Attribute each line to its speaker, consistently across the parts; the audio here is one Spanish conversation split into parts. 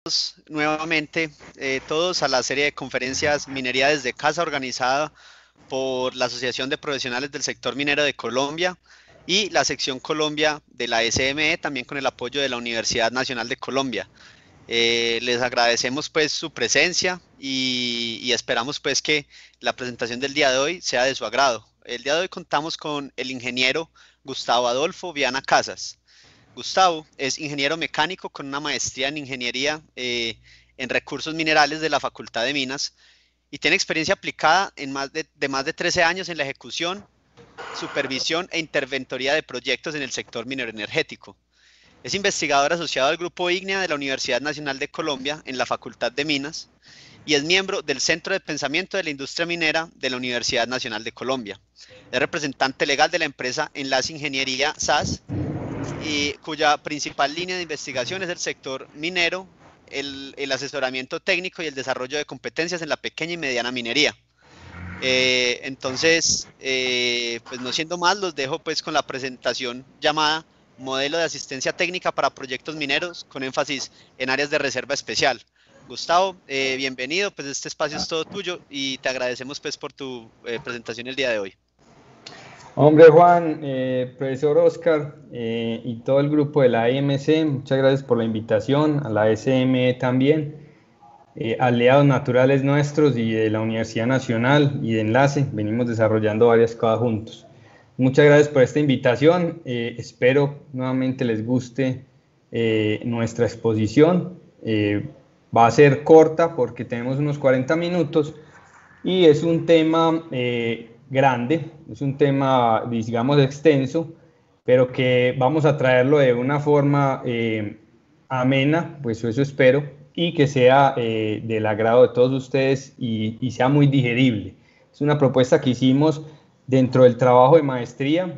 Speaker 1: nuevamente todos a la serie de conferencias Minería desde Casa organizada por la Asociación de Profesionales del Sector Minero de Colombia y la sección Colombia de la SME, también con el apoyo de la Universidad Nacional de Colombia. Les agradecemos pues su presencia y esperamos pues que la presentación del día de hoy sea de su agrado. El día de hoy contamos con el ingeniero Gustavo Adolfo Viana Casas. Gustavo es ingeniero mecánico con una maestría en ingeniería en recursos minerales de la Facultad de Minas y tiene experiencia aplicada en más de 13 años en la ejecución, supervisión e interventoría de proyectos en el sector minero energético. Es investigador asociado al Grupo IGNEA de la Universidad Nacional de Colombia en la Facultad de Minas y es miembro del Centro de Pensamiento de la Industria Minera de la Universidad Nacional de Colombia. Es representante legal de la empresa Enlace Ingeniería SAS, y cuya principal línea de investigación es el sector minero, el asesoramiento técnico y el desarrollo de competencias en la pequeña y mediana minería. Pues no siendo más, los dejo pues con la presentación llamada Modelo de Asistencia Técnica para Proyectos Mineros con énfasis en áreas de reserva especial. Gustavo, bienvenido, pues este espacio es todo tuyo y te agradecemos pues por tu presentación el día de hoy.
Speaker 2: Hombre Juan, profesor Oscar y todo el grupo de la AMC, muchas gracias por la invitación, a la SME también, aliados naturales nuestros y de la Universidad Nacional y de Enlace, venimos desarrollando varias cosas juntos. Muchas gracias por esta invitación, espero nuevamente les guste nuestra exposición, va a ser corta porque tenemos unos 40 minutos y es un tema grande, es un tema, digamos, extenso, pero que vamos a traerlo de una forma amena, pues eso espero, y que sea del agrado de todos ustedes y sea muy digerible. Es una propuesta que hicimos dentro del trabajo de maestría.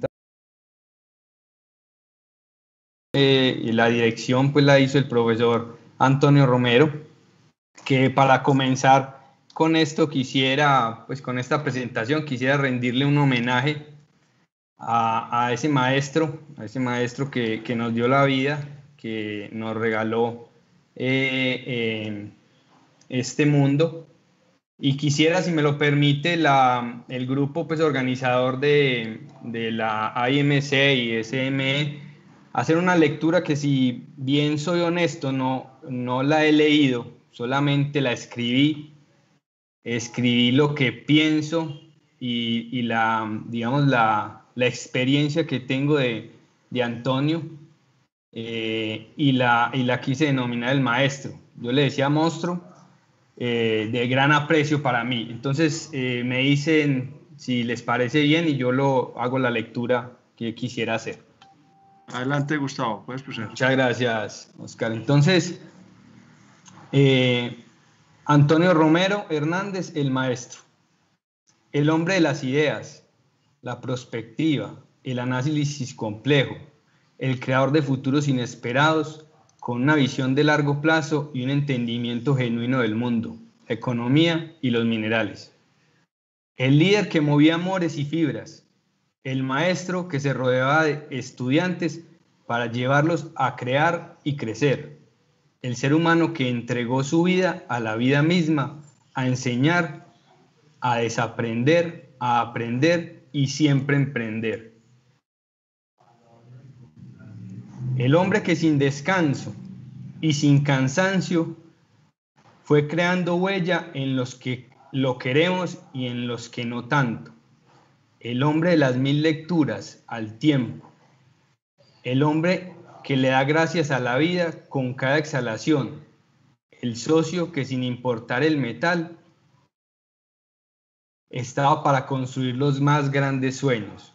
Speaker 2: Y la dirección pues la hizo el profesor Antonio Romero, que para comenzar con esto quisiera, pues con esta presentación, quisiera rendirle un homenaje a ese maestro que nos dio la vida, que nos regaló este mundo. Y quisiera, si me lo permite, el grupo pues, organizador de la AIMC y SME, hacer una lectura que, si bien soy honesto, no la he leído, solamente la escribí lo que pienso y digamos, la experiencia que tengo de Antonio, y la quise denominar el maestro. Yo le decía monstruo, de gran aprecio para mí. Entonces me dicen si les parece bien y yo hago la lectura que quisiera hacer.
Speaker 3: Adelante, Gustavo, puedes proceder.
Speaker 2: Muchas gracias, Oscar. Entonces, Antonio Romero Hernández, el maestro. El hombre de las ideas, la perspectiva, el análisis complejo, el creador de futuros inesperados, con una visión de largo plazo y un entendimiento genuino del mundo, la economía y los minerales. El líder que movía amores y fibras, el maestro que se rodeaba de estudiantes para llevarlos a crear y crecer, el ser humano que entregó su vida a la vida misma, a enseñar, a desaprender, a aprender y siempre emprender. El hombre que sin descanso y sin cansancio fue creando huella en los que lo queremos y en los que no tanto. El hombre de las 1000 lecturas al tiempo. El hombre que le da gracias a la vida con cada exhalación. El socio que, sin importar el metal, estaba para construir los más grandes sueños.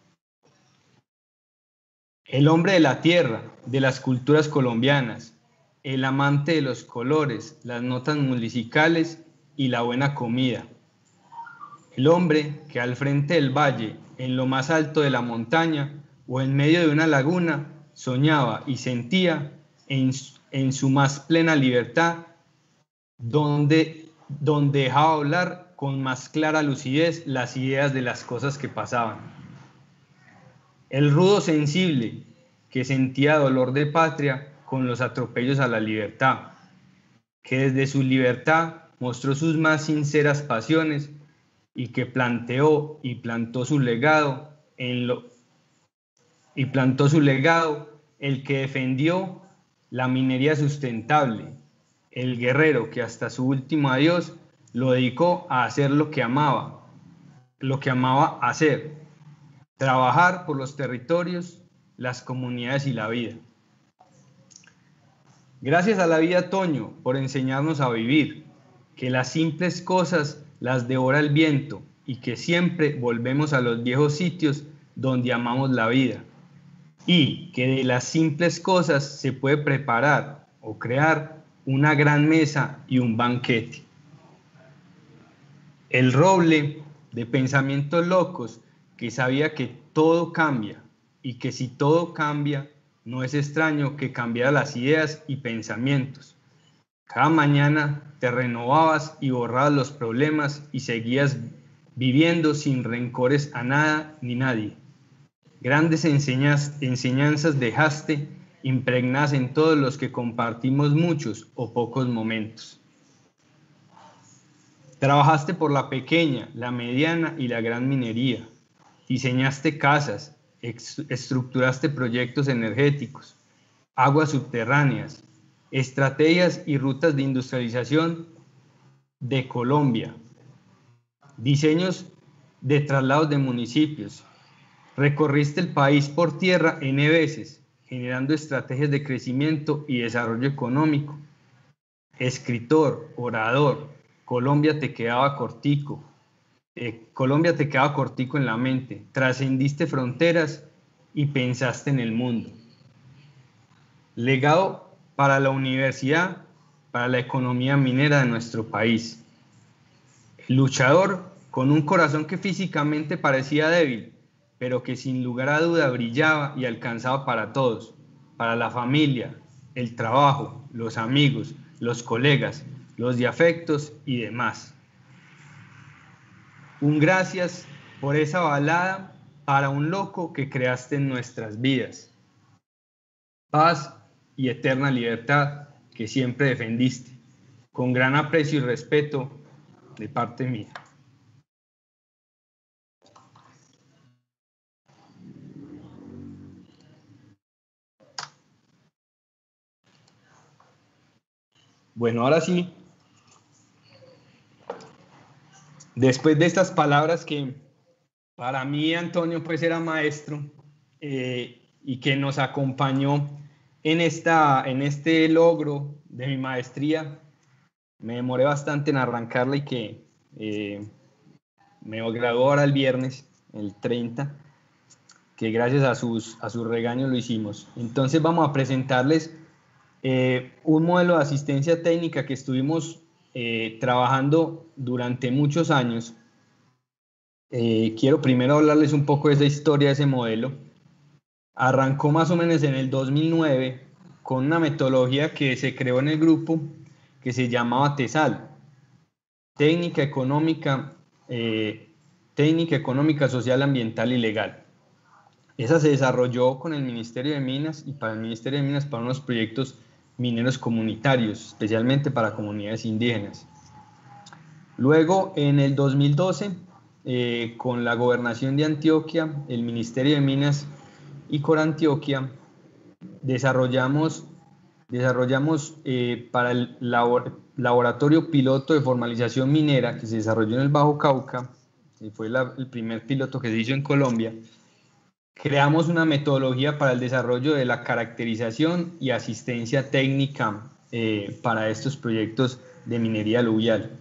Speaker 2: El hombre de la tierra, de las culturas colombianas, el amante de los colores, las notas musicales y la buena comida. El hombre que al frente del valle, en lo más alto de la montaña o en medio de una laguna, soñaba y sentía en su más plena libertad, donde dejaba hablar con más clara lucidez las ideas de las cosas que pasaban. El rudo sensible que sentía dolor de patria con los atropellos a la libertad, que desde su libertad mostró sus más sinceras pasiones y que planteó y plantó su legado el que defendió la minería sustentable, el guerrero que hasta su último adiós lo dedicó a hacer lo que amaba hacer, trabajar por los territorios, las comunidades y la vida. Gracias a la vida, Toño, por enseñarnos a vivir, que las simples cosas las devora el viento y que siempre volvemos a los viejos sitios donde amamos la vida, y que de las simples cosas se puede preparar o crear una gran mesa y un banquete. El roble de pensamientos locos que sabía que todo cambia y que si todo cambia, no es extraño que cambiara las ideas y pensamientos. Cada mañana te renovabas y borrabas los problemas y seguías viviendo sin rencores a nada ni nadie. Grandes enseñanzas dejaste impregnadas en todos los que compartimos muchos o pocos momentos. Trabajaste por la pequeña, la mediana y la gran minería. Diseñaste casas, estructuraste proyectos energéticos, aguas subterráneas, estrategias y rutas de industrialización de Colombia, diseños de traslados de municipios. Recorriste el país por tierra N veces, generando estrategias de crecimiento y desarrollo económico. Escritor, orador, Colombia te quedaba cortico. Colombia te quedaba cortico en la mente. Trascendiste fronteras y pensaste en el mundo. Legado para la universidad, para la economía minera de nuestro país. Luchador con un corazón que físicamente parecía débil, pero que sin lugar a duda brillaba y alcanzaba para todos, para la familia, el trabajo, los amigos, los colegas, los de afectos y demás. Un gracias por esa balada para un loco que creaste en nuestras vidas. Paz y eterna libertad que siempre defendiste, con gran aprecio y respeto de parte mía. Bueno, ahora sí, después de estas palabras que para mí Antonio pues era maestro y que nos acompañó en este logro de mi maestría, me demoré bastante en arrancarla y que me graduó ahora el viernes, el 30, que gracias a sus regaños lo hicimos. Entonces vamos a presentarles un modelo de asistencia técnica que estuvimos trabajando durante muchos años. Quiero primero hablarles un poco de esa historia de ese modelo. Arrancó más o menos en el 2009 con una metodología que se creó en el grupo que se llamaba TESAL, Técnica Económica, Social, Ambiental y Legal. Esa se desarrolló con el Ministerio de Minas y para el Ministerio de Minas para unos proyectos mineros comunitarios, especialmente para comunidades indígenas. Luego, en el 2012, con la Gobernación de Antioquia, el Ministerio de Minas y Corantioquia, desarrollamos para el laboratorio piloto de formalización minera que se desarrolló en el Bajo Cauca, que fue el primer piloto que se hizo en Colombia. Creamos una metodología para el desarrollo de la caracterización y asistencia técnica para estos proyectos de minería aluvial.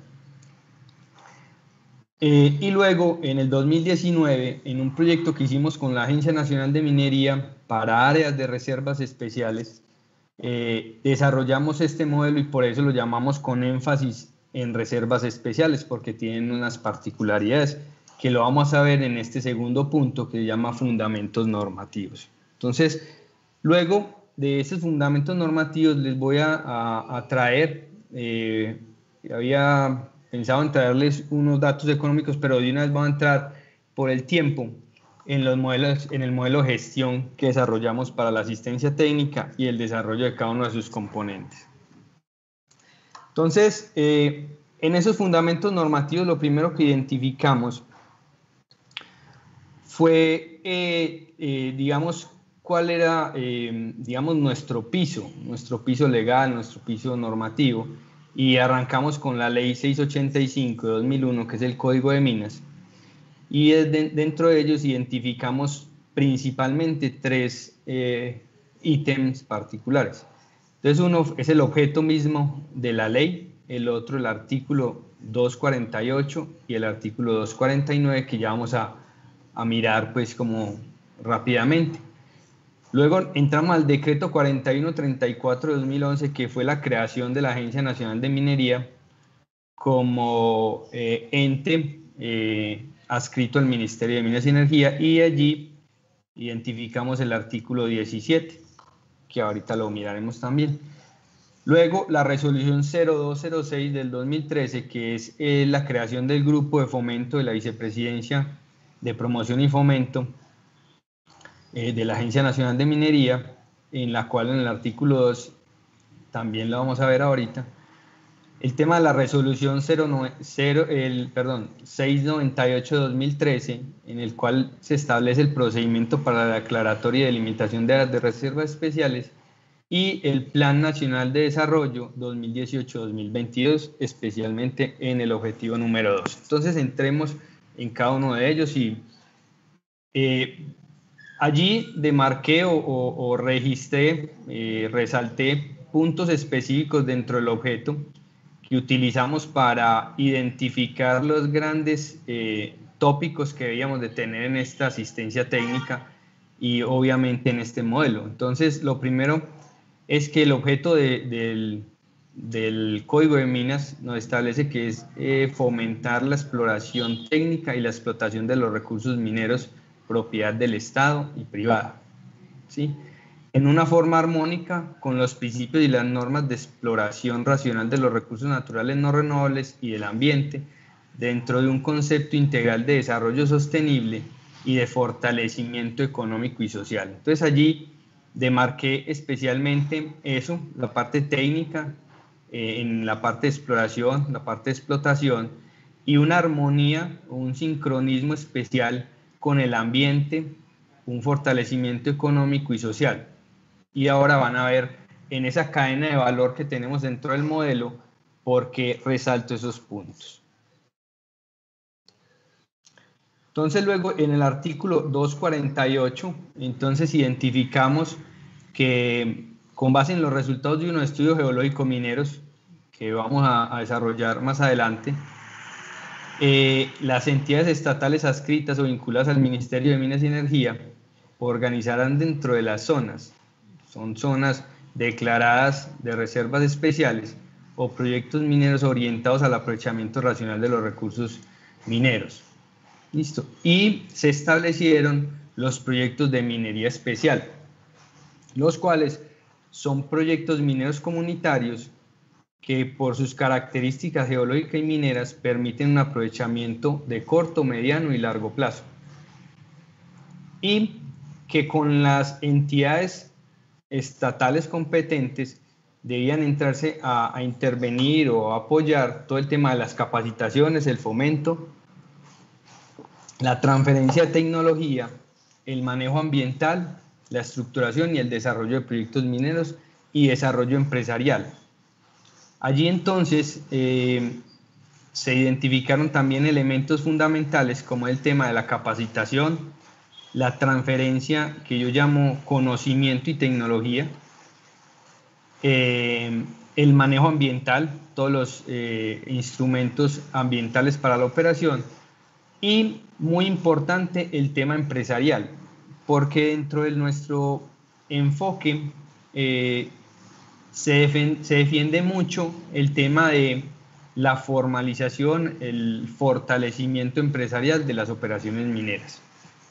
Speaker 2: Y luego, en el 2019, en un proyecto que hicimos con la Agencia Nacional de Minería para áreas de reservas especiales, desarrollamos este modelo y por eso lo llamamos con énfasis en reservas especiales, porque tienen unas particularidades que lo vamos a ver en este segundo punto que se llama fundamentos normativos. Entonces, luego de esos fundamentos normativos les voy a traer, había pensado en traerles unos datos económicos, pero de una vez vamos a entrar por el tiempo en el modelo de gestión que desarrollamos para la asistencia técnica y el desarrollo de cada uno de sus componentes. Entonces, en esos fundamentos normativos, lo primero que identificamos fue, digamos, cuál era, digamos, nuestro piso legal, nuestro piso normativo, y arrancamos con la Ley 685 de 2001, que es el Código de Minas, y dentro de ellos identificamos principalmente tres ítems particulares. Entonces, uno es el objeto mismo de la ley, el otro el artículo 248 y el artículo 249, que ya vamos a mirar pues como rápidamente. Luego entramos al decreto 4134 de 2011, que fue la creación de la Agencia Nacional de Minería como ente adscrito al Ministerio de Minas y Energía, y allí identificamos el artículo 17, que ahorita lo miraremos también. Luego, la resolución 0206 del 2013, que es la creación del grupo de fomento de la Vicepresidencia de Promoción y Fomento de la Agencia Nacional de Minería, en la cual en el artículo 2, también lo vamos a ver ahorita, el tema de la resolución 698 de 2013, en el cual se establece el procedimiento para la declaratoria y delimitación de áreas de reservas especiales, y el Plan Nacional de Desarrollo 2018-2022, especialmente en el objetivo número 2. Entonces entremos en cada uno de ellos y allí demarqué o registré, resalté puntos específicos dentro del objeto que utilizamos para identificar los grandes tópicos que debíamos de tener en esta asistencia técnica y obviamente en este modelo. Entonces, lo primero es que el objeto del Código de Minas nos establece que es fomentar la exploración técnica y la explotación de los recursos mineros propiedad del Estado y privada, ¿sí?, en una forma armónica con los principios y las normas de exploración racional de los recursos naturales no renovables y del ambiente, dentro de un concepto integral de desarrollo sostenible y de fortalecimiento económico y social. Entonces allí demarqué especialmente eso, la parte técnica, en la parte de exploración, la parte de explotación, y una armonía, un sincronismo especial con el ambiente, un fortalecimiento económico y social. Y ahora van a ver en esa cadena de valor que tenemos dentro del modelo por qué resalto esos puntos. Entonces luego en el artículo 248, entonces identificamos que con base en los resultados de unos estudios geológicos mineros que vamos a desarrollar más adelante, las entidades estatales adscritas o vinculadas al Ministerio de Minas y Energía organizarán dentro de las zonas, son zonas declaradas de reservas especiales o proyectos mineros orientados al aprovechamiento racional de los recursos mineros. Listo. Y se establecieron los proyectos de minería especial, los cuales son proyectos mineros comunitarios que por sus características geológicas y mineras permiten un aprovechamiento de corto, mediano y largo plazo. Y que con las entidades estatales competentes debían entrarse a intervenir o a apoyar todo el tema de las capacitaciones, el fomento, la transferencia de tecnología, el manejo ambiental, la estructuración y el desarrollo de proyectos mineros y desarrollo empresarial. Allí entonces se identificaron también elementos fundamentales como el tema de la capacitación, la transferencia que yo llamo conocimiento y tecnología, el manejo ambiental, todos los instrumentos ambientales para la operación, y muy importante el tema empresarial, porque dentro de nuestro enfoque se defiende mucho el tema de la formalización, el fortalecimiento empresarial de las operaciones mineras.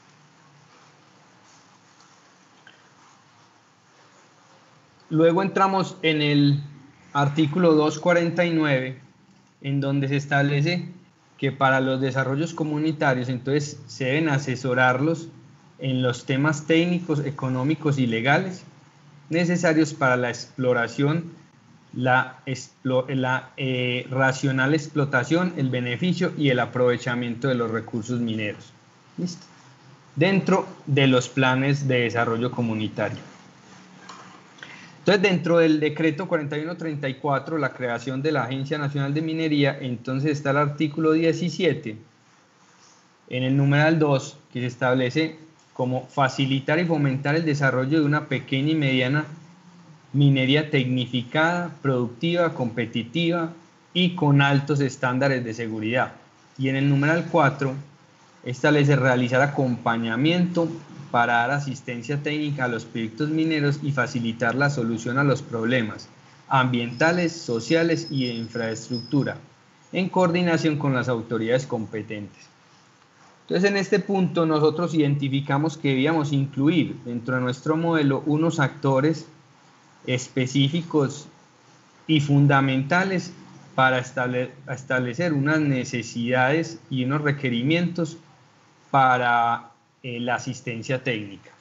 Speaker 2: Luego entramos en el artículo 249, en donde se establece que para los desarrollos comunitarios, entonces se deben asesorarlos en los temas técnicos, económicos y legales necesarios para la exploración la racional explotación, el beneficio y el aprovechamiento de los recursos mineros. ¿Listo? Dentro de los planes de desarrollo comunitario. Entonces, dentro del decreto 4134, la creación de la Agencia Nacional de Minería, entonces está el artículo 17, en el numeral 2, que se establece como facilitar y fomentar el desarrollo de una pequeña y mediana minería tecnificada, productiva, competitiva y con altos estándares de seguridad. Y en el numeral 4 establece realizar acompañamiento para dar asistencia técnica a los proyectos mineros y facilitar la solución a los problemas ambientales, sociales y de infraestructura, en coordinación con las autoridades competentes. Entonces, en este punto nosotros identificamos que debíamos incluir dentro de nuestro modelo unos actores específicos y fundamentales para establecer unas necesidades y unos requerimientos para la asistencia técnica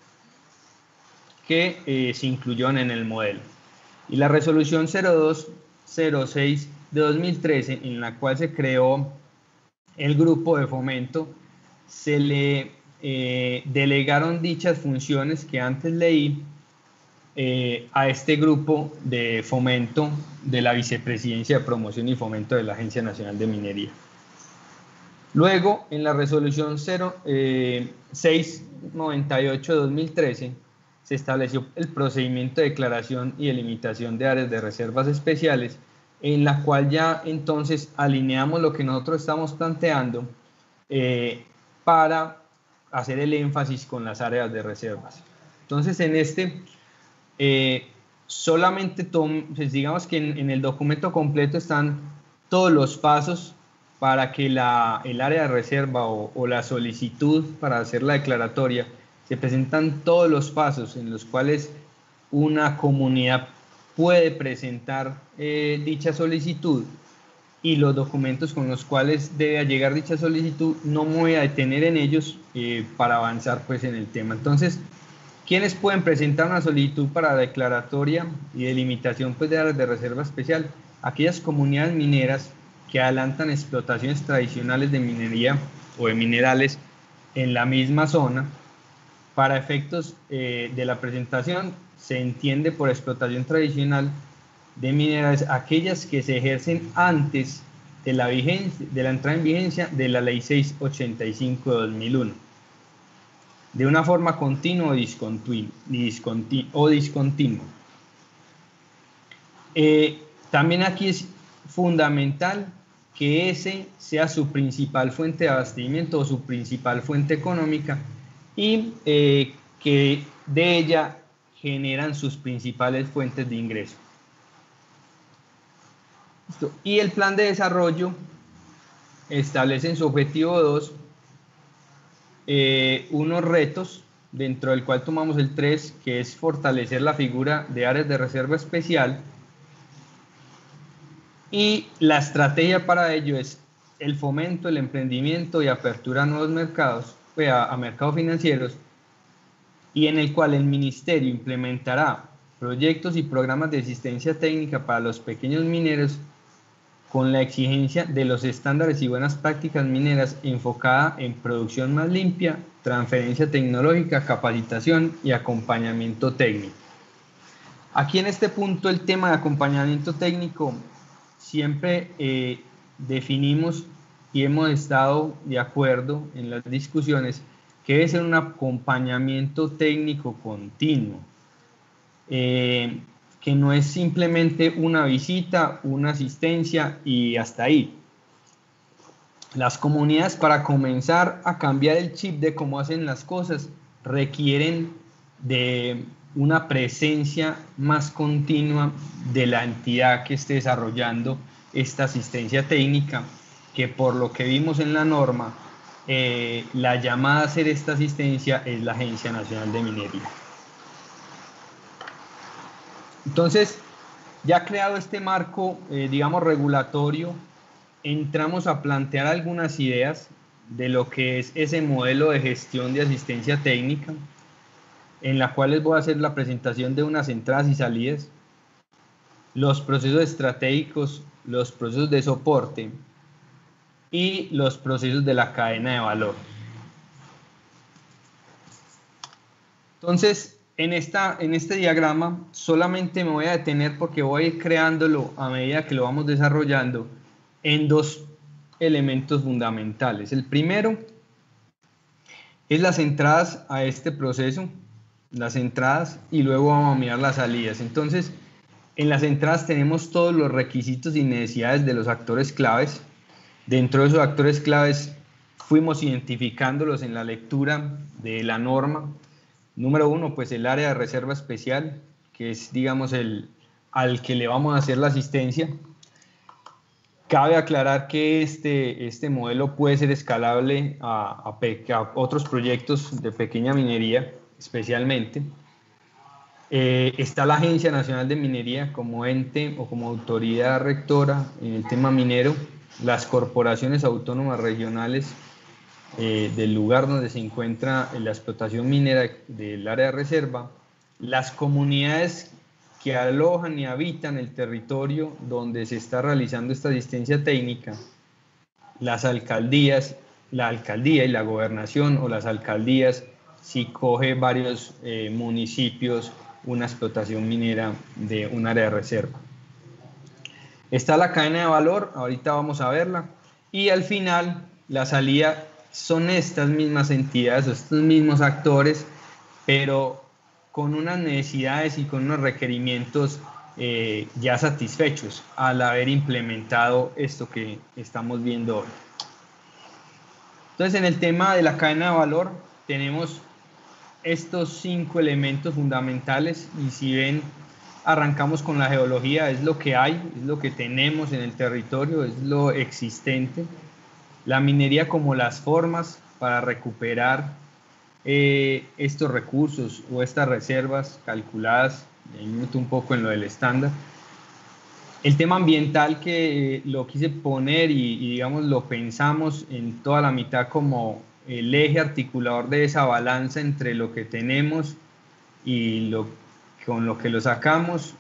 Speaker 2: que se incluyeron en el modelo. Y la resolución 0206 de 2013, en la cual se creó el grupo de fomento, se le delegaron dichas funciones que antes leí a este grupo de fomento de la Vicepresidencia de Promoción y Fomento de la Agencia Nacional de Minería. Luego, en la resolución 698 de 2013, se estableció el procedimiento de declaración y delimitación de áreas de reservas especiales, en la cual ya entonces alineamos lo que nosotros estamos planteando para hacer el énfasis con las áreas de reservas. Entonces, en este solamente pues digamos que en el documento completo están todos los pasos para que el área de reserva o la solicitud para hacer la declaratoria, se presentan todos los pasos en los cuales una comunidad puede presentar dicha solicitud y los documentos con los cuales debe llegar dicha solicitud. No me voy a detener en ellos para avanzar pues en el tema. Entonces, ¿quiénes pueden presentar una solicitud para declaratoria y delimitación pues, de áreas de reserva especial? Aquellas comunidades mineras que adelantan explotaciones tradicionales de minería o de minerales en la misma zona. Para efectos de la presentación, se entiende por explotación tradicional de minerales aquellas que se ejercen antes de la entrada en vigencia de la Ley 685 de 2001. De una forma continua o discontinua. También aquí es fundamental que ese sea su principal fuente de abastecimiento o su principal fuente económica y que de ella generan sus principales fuentes de ingreso. ¿Listo? Y el plan de desarrollo establece en su objetivo 2 unos retos, dentro del cual tomamos el 3, que es fortalecer la figura de áreas de reserva especial, y la estrategia para ello es el fomento, el emprendimiento y apertura a nuevos mercados, a mercados financieros, y en el cual el ministerio implementará proyectos y programas de asistencia técnica para los pequeños mineros con la exigencia de los estándares y buenas prácticas mineras, enfocada en producción más limpia, transferencia tecnológica, capacitación y acompañamiento técnico. Aquí en este punto el tema de acompañamiento técnico siempre definimos y hemos estado de acuerdo en las discusiones que debe ser un acompañamiento técnico continuo. Que no es simplemente una visita, una asistencia y hasta ahí. Las comunidades, para comenzar a cambiar el chip de cómo hacen las cosas, requieren de una presencia más continua de la entidad que esté desarrollando esta asistencia técnica, que por lo que vimos en la norma, la llamada a hacer esta asistencia es la Agencia Nacional de Minería. Entonces, ya creado este marco, digamos, regulatorio, entramos a plantear algunas ideas de lo que es ese modelo de gestión de asistencia técnica, en la cual les voy a hacer la presentación de unas entradas y salidas. los procesos estratégicos, los procesos de soporte y los procesos de la cadena de valor. Entonces, en este diagrama solamente me voy a detener porque voy a ir creándolo a medida que lo vamos desarrollando en dos elementos fundamentales. El primero es las entradas a este proceso, las entradas, y luego vamos a mirar las salidas. Entonces, en las entradas tenemos todos los requisitos y necesidades de los actores claves. Dentro de esos actores claves fuimos identificándolos en la lectura de la norma. Número uno, pues el área de reserva especial, que es, digamos, al que le vamos a hacer la asistencia. Cabe aclarar que este modelo puede ser escalable a otros proyectos de pequeña minería, especialmente. Está la Agencia Nacional de Minería como ente o como autoridad rectora en el tema minero, las corporaciones autónomas regionales del lugar donde se encuentra la explotación minera del área de reserva, las comunidades que alojan y habitan el territorio donde se está realizando esta asistencia técnica, las alcaldías, la alcaldía y la gobernación, o las alcaldías si coge varios municipios una explotación minera de un área de reserva. Está la cadena de valor, ahorita vamos a verla, y al final la salida son estas mismas entidades, estos mismos actores, pero con unas necesidades y con unos requerimientos ya satisfechos al haber implementado esto que estamos viendo hoy. Entonces, en el tema de la cadena de valor tenemos estos 5 elementos fundamentales, y si ven, arrancamos con la geología, es lo que hay, es lo que tenemos en el territorio, es lo existente. La minería como las formas para recuperar estos recursos o estas reservas calculadas, un poco en lo del estándar. El tema ambiental, que lo quise poner y digamos lo pensamos en toda la mitad como el eje articulador de esa balanza entre lo que tenemos y con lo que lo sacamos,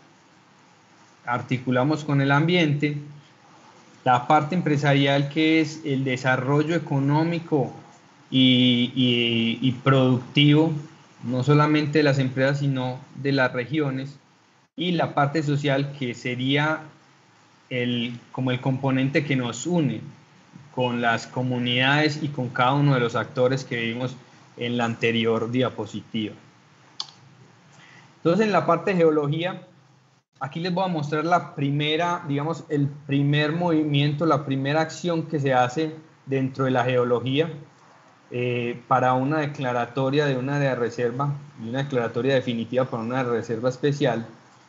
Speaker 2: articulamos con el ambiente. La parte empresarial, que es el desarrollo económico y productivo, no solamente de las empresas, sino de las regiones. Y la parte social, que sería como el componente que nos une con las comunidades y con cada uno de los actores que vimos en la anterior diapositiva. Entonces, en la parte de geología, aquí les voy a mostrar la primera, digamos, el primer movimiento, la primera acción que se hace dentro de la geología para una declaratoria de una área de reserva y una declaratoria definitiva para una reserva especial,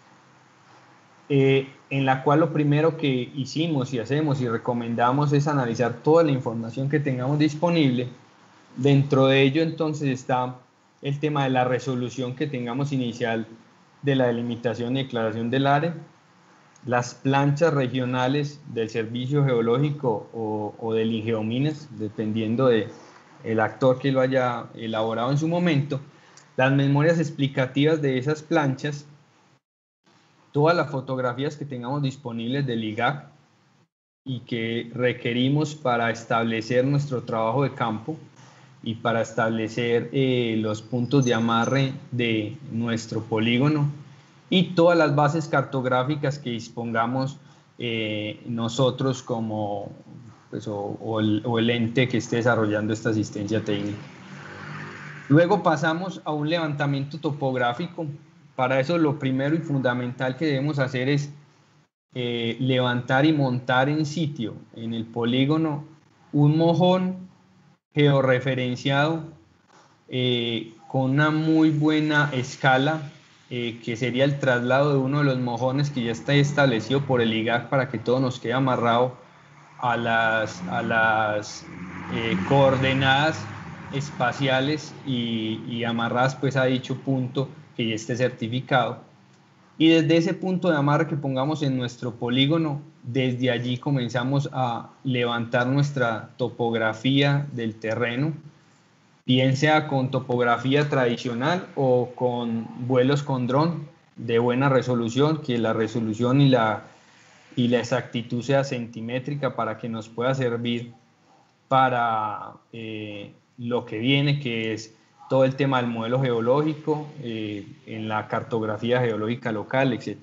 Speaker 2: en la cual lo primero que hicimos y hacemos y recomendamos es analizar toda la información que tengamos disponible. Dentro de ello, entonces, está el tema de la resolución que tengamos inicial de la delimitación y declaración del área, las planchas regionales del servicio geológico o del Ingeominas, dependiendo del actor que lo haya elaborado en su momento, las memorias explicativas de esas planchas, todas las fotografías que tengamos disponibles del IGAC y que requerimos para establecer nuestro trabajo de campo y para establecer los puntos de amarre de nuestro polígono, y todas las bases cartográficas que dispongamos nosotros como pues, o el ente que esté desarrollando esta asistencia técnica. Luego pasamos a un levantamiento topográfico. Para eso lo primero y fundamental que debemos hacer es levantar y montar en sitio, en el polígono, un mojón georreferenciado con una muy buena escala, que sería el traslado de uno de los mojones que ya está establecido por el IGAC para que todo nos quede amarrado a las coordenadas espaciales y amarradas pues a dicho punto que ya esté certificado. Y desde ese punto de amarre que pongamos en nuestro polígono, desde allí comenzamos a levantar nuestra topografía del terreno, bien sea con topografía tradicional o con vuelos con dron. de buena resolución, que la resolución y la exactitud sea centimétrica para que nos pueda servir para lo que viene, que es todo el tema del modelo geológico, en la cartografía geológica local, etc.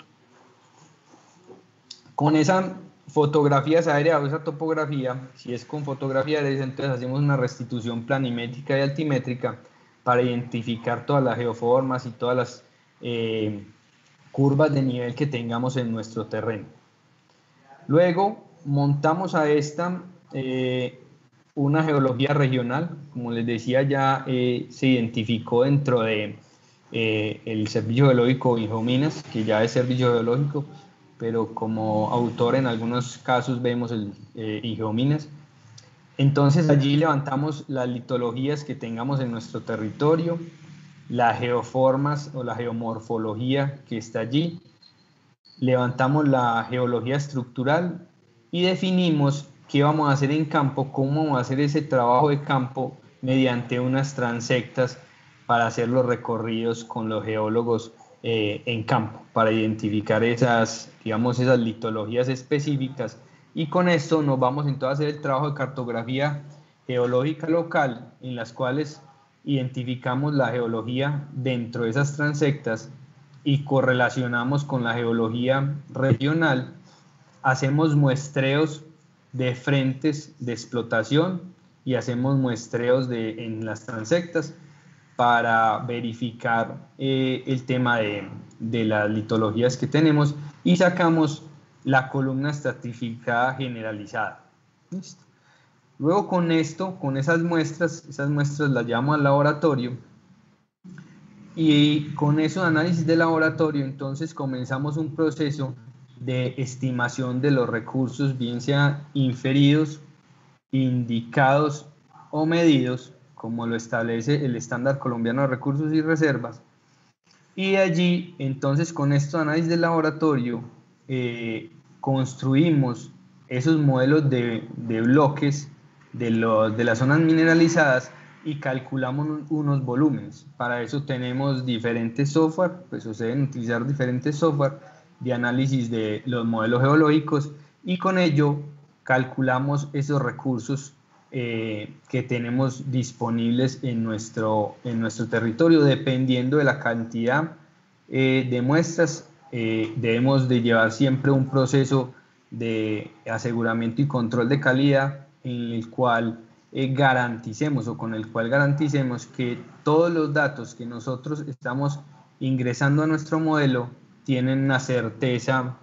Speaker 2: Con esas fotografías aéreas o esa topografía, si es con fotografía aérea, entonces hacemos una restitución planimétrica y altimétrica para identificar todas las geoformas y todas las curvas de nivel que tengamos en nuestro terreno. Luego montamos a esta una geología regional, como les decía, ya se identificó dentro de el Servicio Geológico Ingeominas, que ya es servicio geológico, pero como autor en algunos casos vemos el Ingeominas. Entonces allí levantamos las litologías que tengamos en nuestro territorio, las geoformas o la geomorfología que está allí, levantamos la geología estructural y definimos qué vamos a hacer en campo, cómo vamos a hacer ese trabajo de campo mediante unas transectas para hacer los recorridos con los geólogos en campo, para identificar esas, digamos, esas litologías específicas, y con esto nos vamos entonces a hacer el trabajo de cartografía geológica local, en las cuales identificamos la geología dentro de esas transectas y correlacionamos con la geología regional, hacemos muestreos de frentes de explotación y hacemos muestreos en las transectas para verificar el tema de las litologías que tenemos y sacamos la columna estratificada generalizada. ¿Listo? Luego con esto, con esas muestras las llevamos al laboratorio y con esos análisis de laboratorio entonces comenzamos un proceso de estimación de los recursos, bien sean inferidos, indicados o medidos, como lo establece el Estándar Colombiano de Recursos y Reservas. Y allí, entonces, con estos análisis de laboratorio, construimos esos modelos de bloques de las zonas mineralizadas y calculamos unos volúmenes. Para eso tenemos diferentes software, pues se deben utilizar diferentes software de análisis de los modelos geológicos y con ello calculamos esos recursos que tenemos disponibles en nuestro territorio. Dependiendo de la cantidad de muestras, debemos de llevar siempre un proceso de aseguramiento y control de calidad en el cual garanticemos o con el cual garanticemos que todos los datos que nosotros estamos ingresando a nuestro modelo tienen una certeza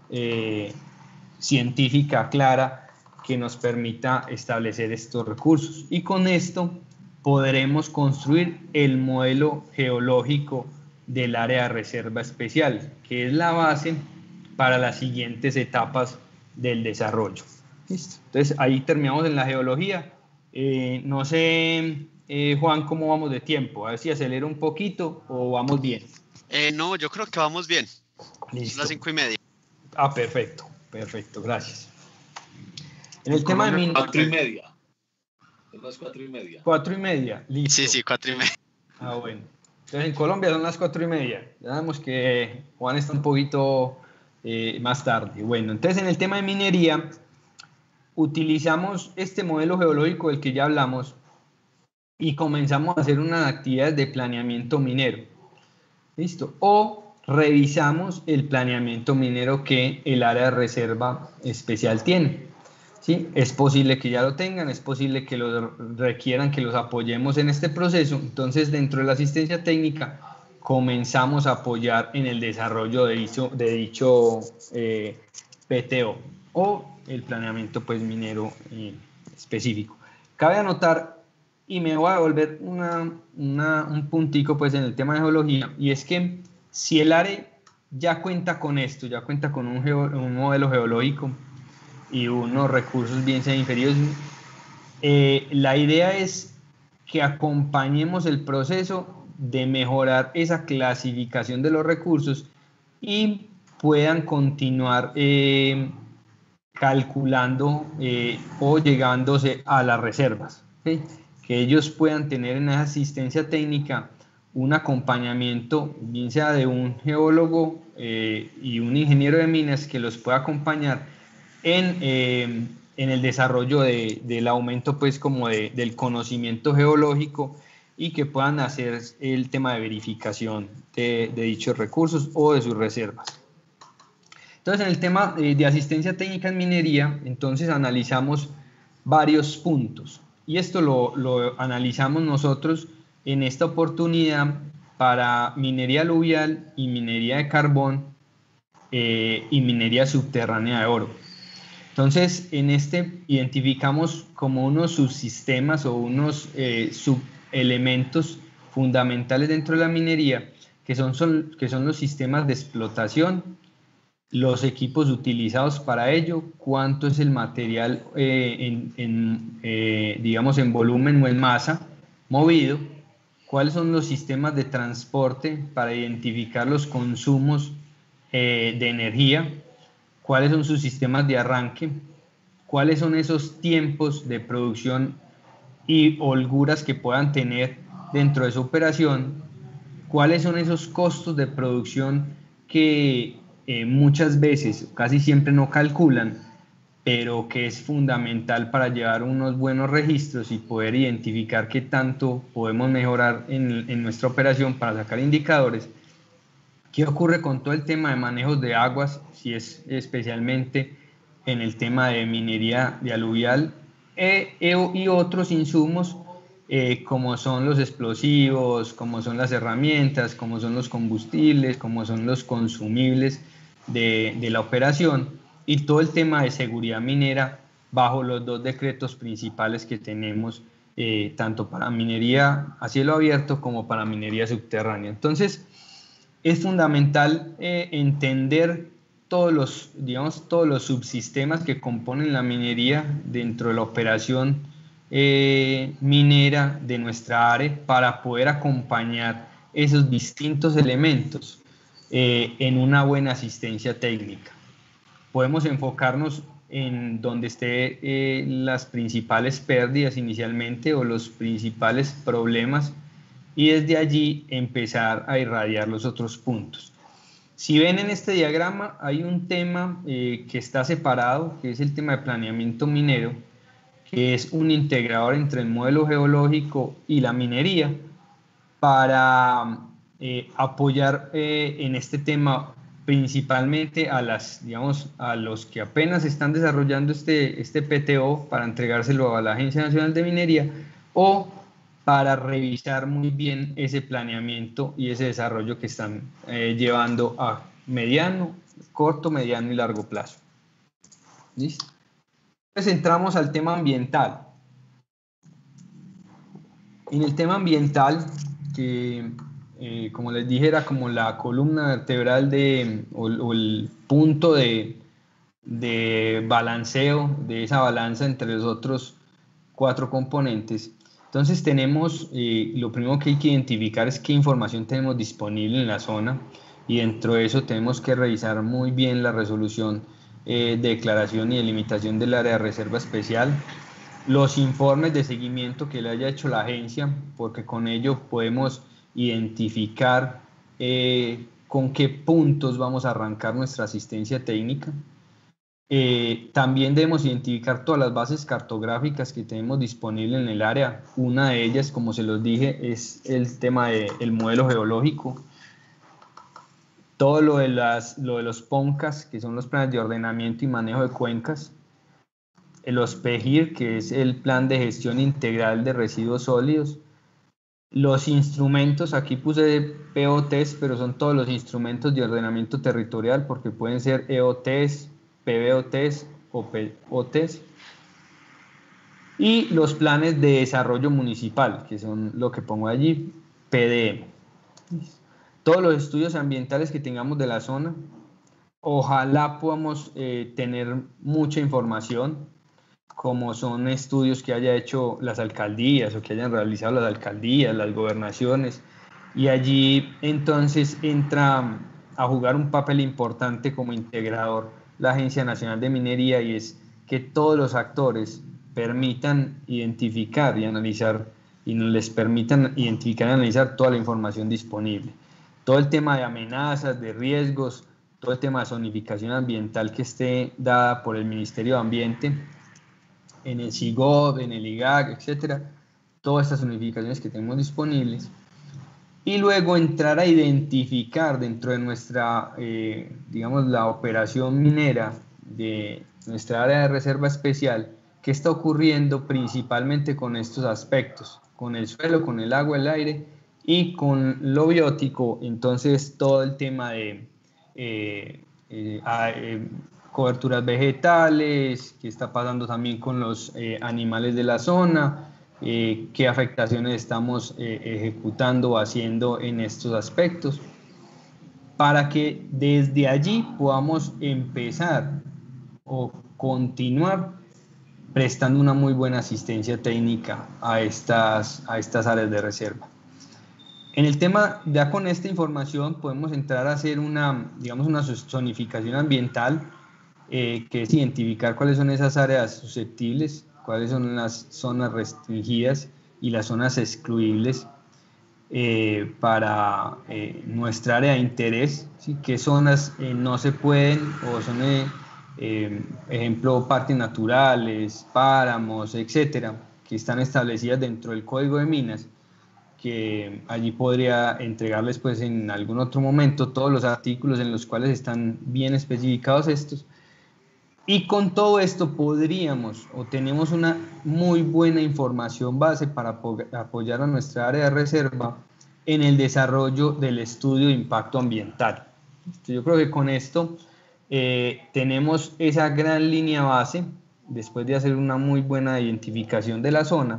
Speaker 2: científica clara que nos permita establecer estos recursos, y con esto podremos construir el modelo geológico del área de reserva especial, que es la base para las siguientes etapas del desarrollo. ¿Listo? Entonces ahí terminamos en la geología. No sé, Juan, cómo vamos de tiempo, a ver si acelero un poquito o vamos bien.
Speaker 1: No, yo creo que vamos bien.
Speaker 2: Listo.
Speaker 1: Son las 5:30.
Speaker 2: Ah, perfecto, gracias. En el tema de
Speaker 4: 4:30. Son las 4:30.
Speaker 2: 4:30, listo.
Speaker 1: Sí, 4:30.
Speaker 2: Ah, bueno. Entonces en Colombia son las 4:30. Ya sabemos que Juan está un poquito más tarde. Bueno, entonces en el tema de minería utilizamos este modelo geológico del que ya hablamos y comenzamos a hacer unas actividades de planeamiento minero. ¿Listo? O revisamos el planeamiento minero que el área de reserva especial tiene. ¿Sí? Es posible que ya lo tengan, es posible que lo requieran, que los apoyemos en este proceso. Entonces, dentro de la asistencia técnica, comenzamos a apoyar en el desarrollo de dicho PTO o el planeamiento pues, minero específico. Cabe anotar, y me voy a volver un puntico pues, en el tema de geología, y es que si el área ya cuenta con esto, ya cuenta con un modelo geológico y unos recursos bien sean inferiores, la idea es que acompañemos el proceso de mejorar esa clasificación de los recursos y puedan continuar calculando o llegándose a las reservas, ¿sí? Que ellos puedan tener en esa asistencia técnica un acompañamiento, bien sea de un geólogo y un ingeniero de minas que los pueda acompañar en el desarrollo del aumento pues como del conocimiento geológico y que puedan hacer el tema de verificación de dichos recursos o de sus reservas. Entonces, en el tema de asistencia técnica en minería, entonces analizamos varios puntos y esto lo analizamos nosotros en esta oportunidad para minería aluvial y minería de carbón y minería subterránea de oro. Entonces, en este identificamos como unos subsistemas o unos subelementos fundamentales dentro de la minería, que son los sistemas de explotación, los equipos utilizados para ello, cuánto es el material digamos, en volumen o en masa movido, cuáles son los sistemas de transporte para identificar los consumos de energía, cuáles son sus sistemas de arranque, cuáles son esos tiempos de producción y holguras que puedan tener dentro de su operación, cuáles son esos costos de producción que muchas veces, casi siempre no calculan, pero que es fundamental para llevar unos buenos registros y poder identificar qué tanto podemos mejorar en nuestra operación para sacar indicadores. ¿Qué ocurre con todo el tema de manejos de aguas, si es especialmente en el tema de minería de aluvial y otros insumos como son los explosivos, como son las herramientas, como son los combustibles, como son los consumibles de la operación y todo el tema de seguridad minera bajo los dos decretos principales que tenemos tanto para minería a cielo abierto como para minería subterránea. Entonces, es fundamental entender digamos, todos los subsistemas que componen la minería dentro de la operación minera de nuestra área para poder acompañar esos distintos elementos en una buena asistencia técnica. Podemos enfocarnos en donde estén las principales pérdidas inicialmente o los principales problemas y desde allí empezar a irradiar los otros puntos. Si ven en este diagrama hay un tema que está separado, que es el tema de planeamiento minero, que es un integrador entre el modelo geológico y la minería para apoyar en este tema principalmente digamos, a los que apenas están desarrollando este PTO para entregárselo a la Agencia Nacional de Minería o para revisar muy bien ese planeamiento y ese desarrollo que están llevando a mediano, corto, mediano y largo plazo. ¿Listo? Entonces entramos al tema ambiental. En el tema ambiental, que como les dije era como la columna vertebral o el punto de balanceo de esa balanza entre los otros 4 componentes. Entonces tenemos, lo primero que hay que identificar es qué información tenemos disponible en la zona y dentro de eso tenemos que revisar muy bien la resolución de declaración y delimitación del área de reserva especial, los informes de seguimiento que le haya hecho la agencia, porque con ello podemos identificar con qué puntos vamos a arrancar nuestra asistencia técnica. También debemos identificar todas las bases cartográficas que tenemos disponibles en el área. Una de ellas, como se los dije, es el tema del modelo geológico. Todo lo de los PONCAS, que son los planes de ordenamiento y manejo de cuencas. Los PEGIR, que es el plan de gestión integral de residuos sólidos. Los instrumentos, aquí puse POTs, pero son todos los instrumentos de ordenamiento territorial, porque pueden ser EOTs, PBOTs o POTs. Y los planes de desarrollo municipal, que son lo que pongo allí, PDM. Todos los estudios ambientales que tengamos de la zona, ojalá podamos tener mucha información, como son estudios que haya hecho las alcaldías o que hayan realizado las alcaldías, las gobernaciones, y allí entonces entra a jugar un papel importante como integrador la Agencia Nacional de Minería, y es que todos los actores permitan identificar y analizar y nos les permitan identificar y analizar toda la información disponible. Todo el tema de amenazas, de riesgos, todo el tema de zonificación ambiental que esté dada por el Ministerio de Ambiente, en el SIGOB, en el IGAC, etcétera, todas estas zonificaciones que tenemos disponibles, y luego entrar a identificar dentro de nuestra, digamos, la operación minera de nuestra área de reserva especial, qué está ocurriendo principalmente con estos aspectos, con el suelo, con el agua, el aire y con lo biótico. Entonces todo el tema de coberturas vegetales, qué está pasando también con los animales de la zona, qué afectaciones estamos ejecutando o haciendo en estos aspectos, para que desde allí podamos empezar o continuar prestando una muy buena asistencia técnica a estas áreas de reserva. En el tema, ya con esta información podemos entrar a hacer digamos, una zonificación ambiental, que es identificar cuáles son esas áreas susceptibles, cuáles son las zonas restringidas y las zonas excluibles para nuestra área de interés, ¿sí? Qué zonas no se pueden o son, ejemplo, parques naturales, páramos, etcétera, que están establecidas dentro del Código de Minas, que allí podría entregarles pues en algún otro momento todos los artículos en los cuales están bien especificados estos. Y con todo esto podríamos o tenemos una muy buena información base para apoyar a nuestra área de reserva en el desarrollo del estudio de impacto ambiental. Yo creo que con esto tenemos esa gran línea base. Después de hacer una muy buena identificación de la zona,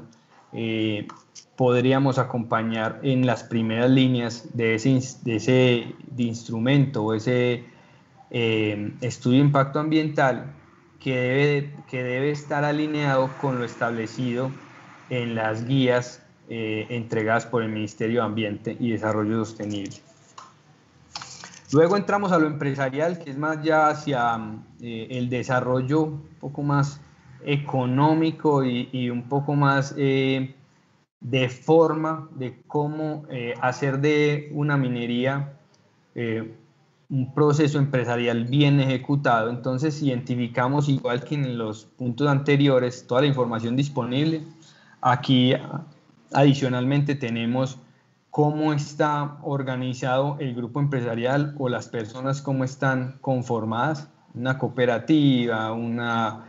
Speaker 2: podríamos acompañar en las primeras líneas de ese instrumento o ese estudio de impacto ambiental que debe estar alineado con lo establecido en las guías entregadas por el Ministerio de Ambiente y Desarrollo Sostenible. Luego entramos a lo empresarial, que es más ya hacia el desarrollo un poco más económico y un poco más de forma de cómo hacer de una minería un proceso empresarial bien ejecutado. Entonces identificamos, igual que en los puntos anteriores, toda la información disponible. Aquí adicionalmente tenemos cómo está organizado el grupo empresarial o las personas, cómo están conformadas, una cooperativa, una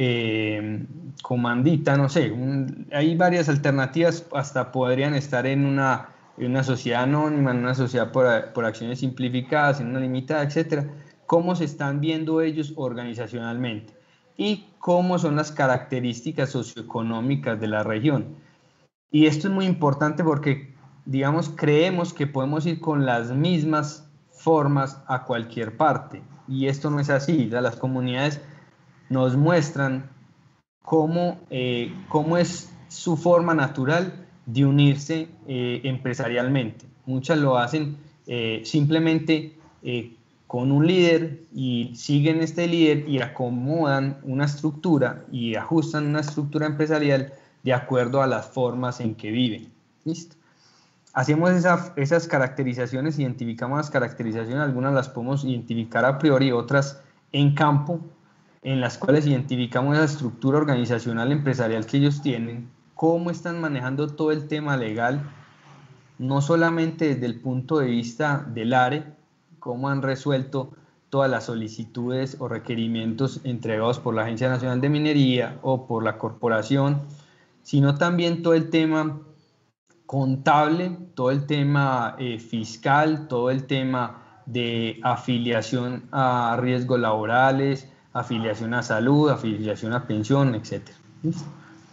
Speaker 2: comandita, no sé, hay varias alternativas, hasta podrían estar en una sociedad anónima, en una sociedad por acciones simplificadas, en una limitada, etcétera. ¿Cómo se están viendo ellos organizacionalmente? Y cómo son las características socioeconómicas de la región. Y esto es muy importante porque, digamos, creemos que podemos ir con las mismas formas a cualquier parte. Y esto no es así. Las comunidades nos muestran cómo es su forma natural de unirse empresarialmente. Muchas lo hacen simplemente con un líder y siguen este líder y acomodan una estructura y ajustan una estructura empresarial de acuerdo a las formas en que viven. ¿Listo? Hacemos esas caracterizaciones, identificamos las caracterizaciones, algunas las podemos identificar a priori, otras en campo, en las cuales identificamos esa estructura organizacional empresarial que ellos tienen, cómo están manejando todo el tema legal, no solamente desde el punto de vista del ARE, cómo han resuelto todas las solicitudes o requerimientos entregados por la Agencia Nacional de Minería o por la corporación, sino también todo el tema contable, todo el tema fiscal, todo el tema de afiliación a riesgos laborales, afiliación a salud, afiliación a pensión, etc. ¿Listo?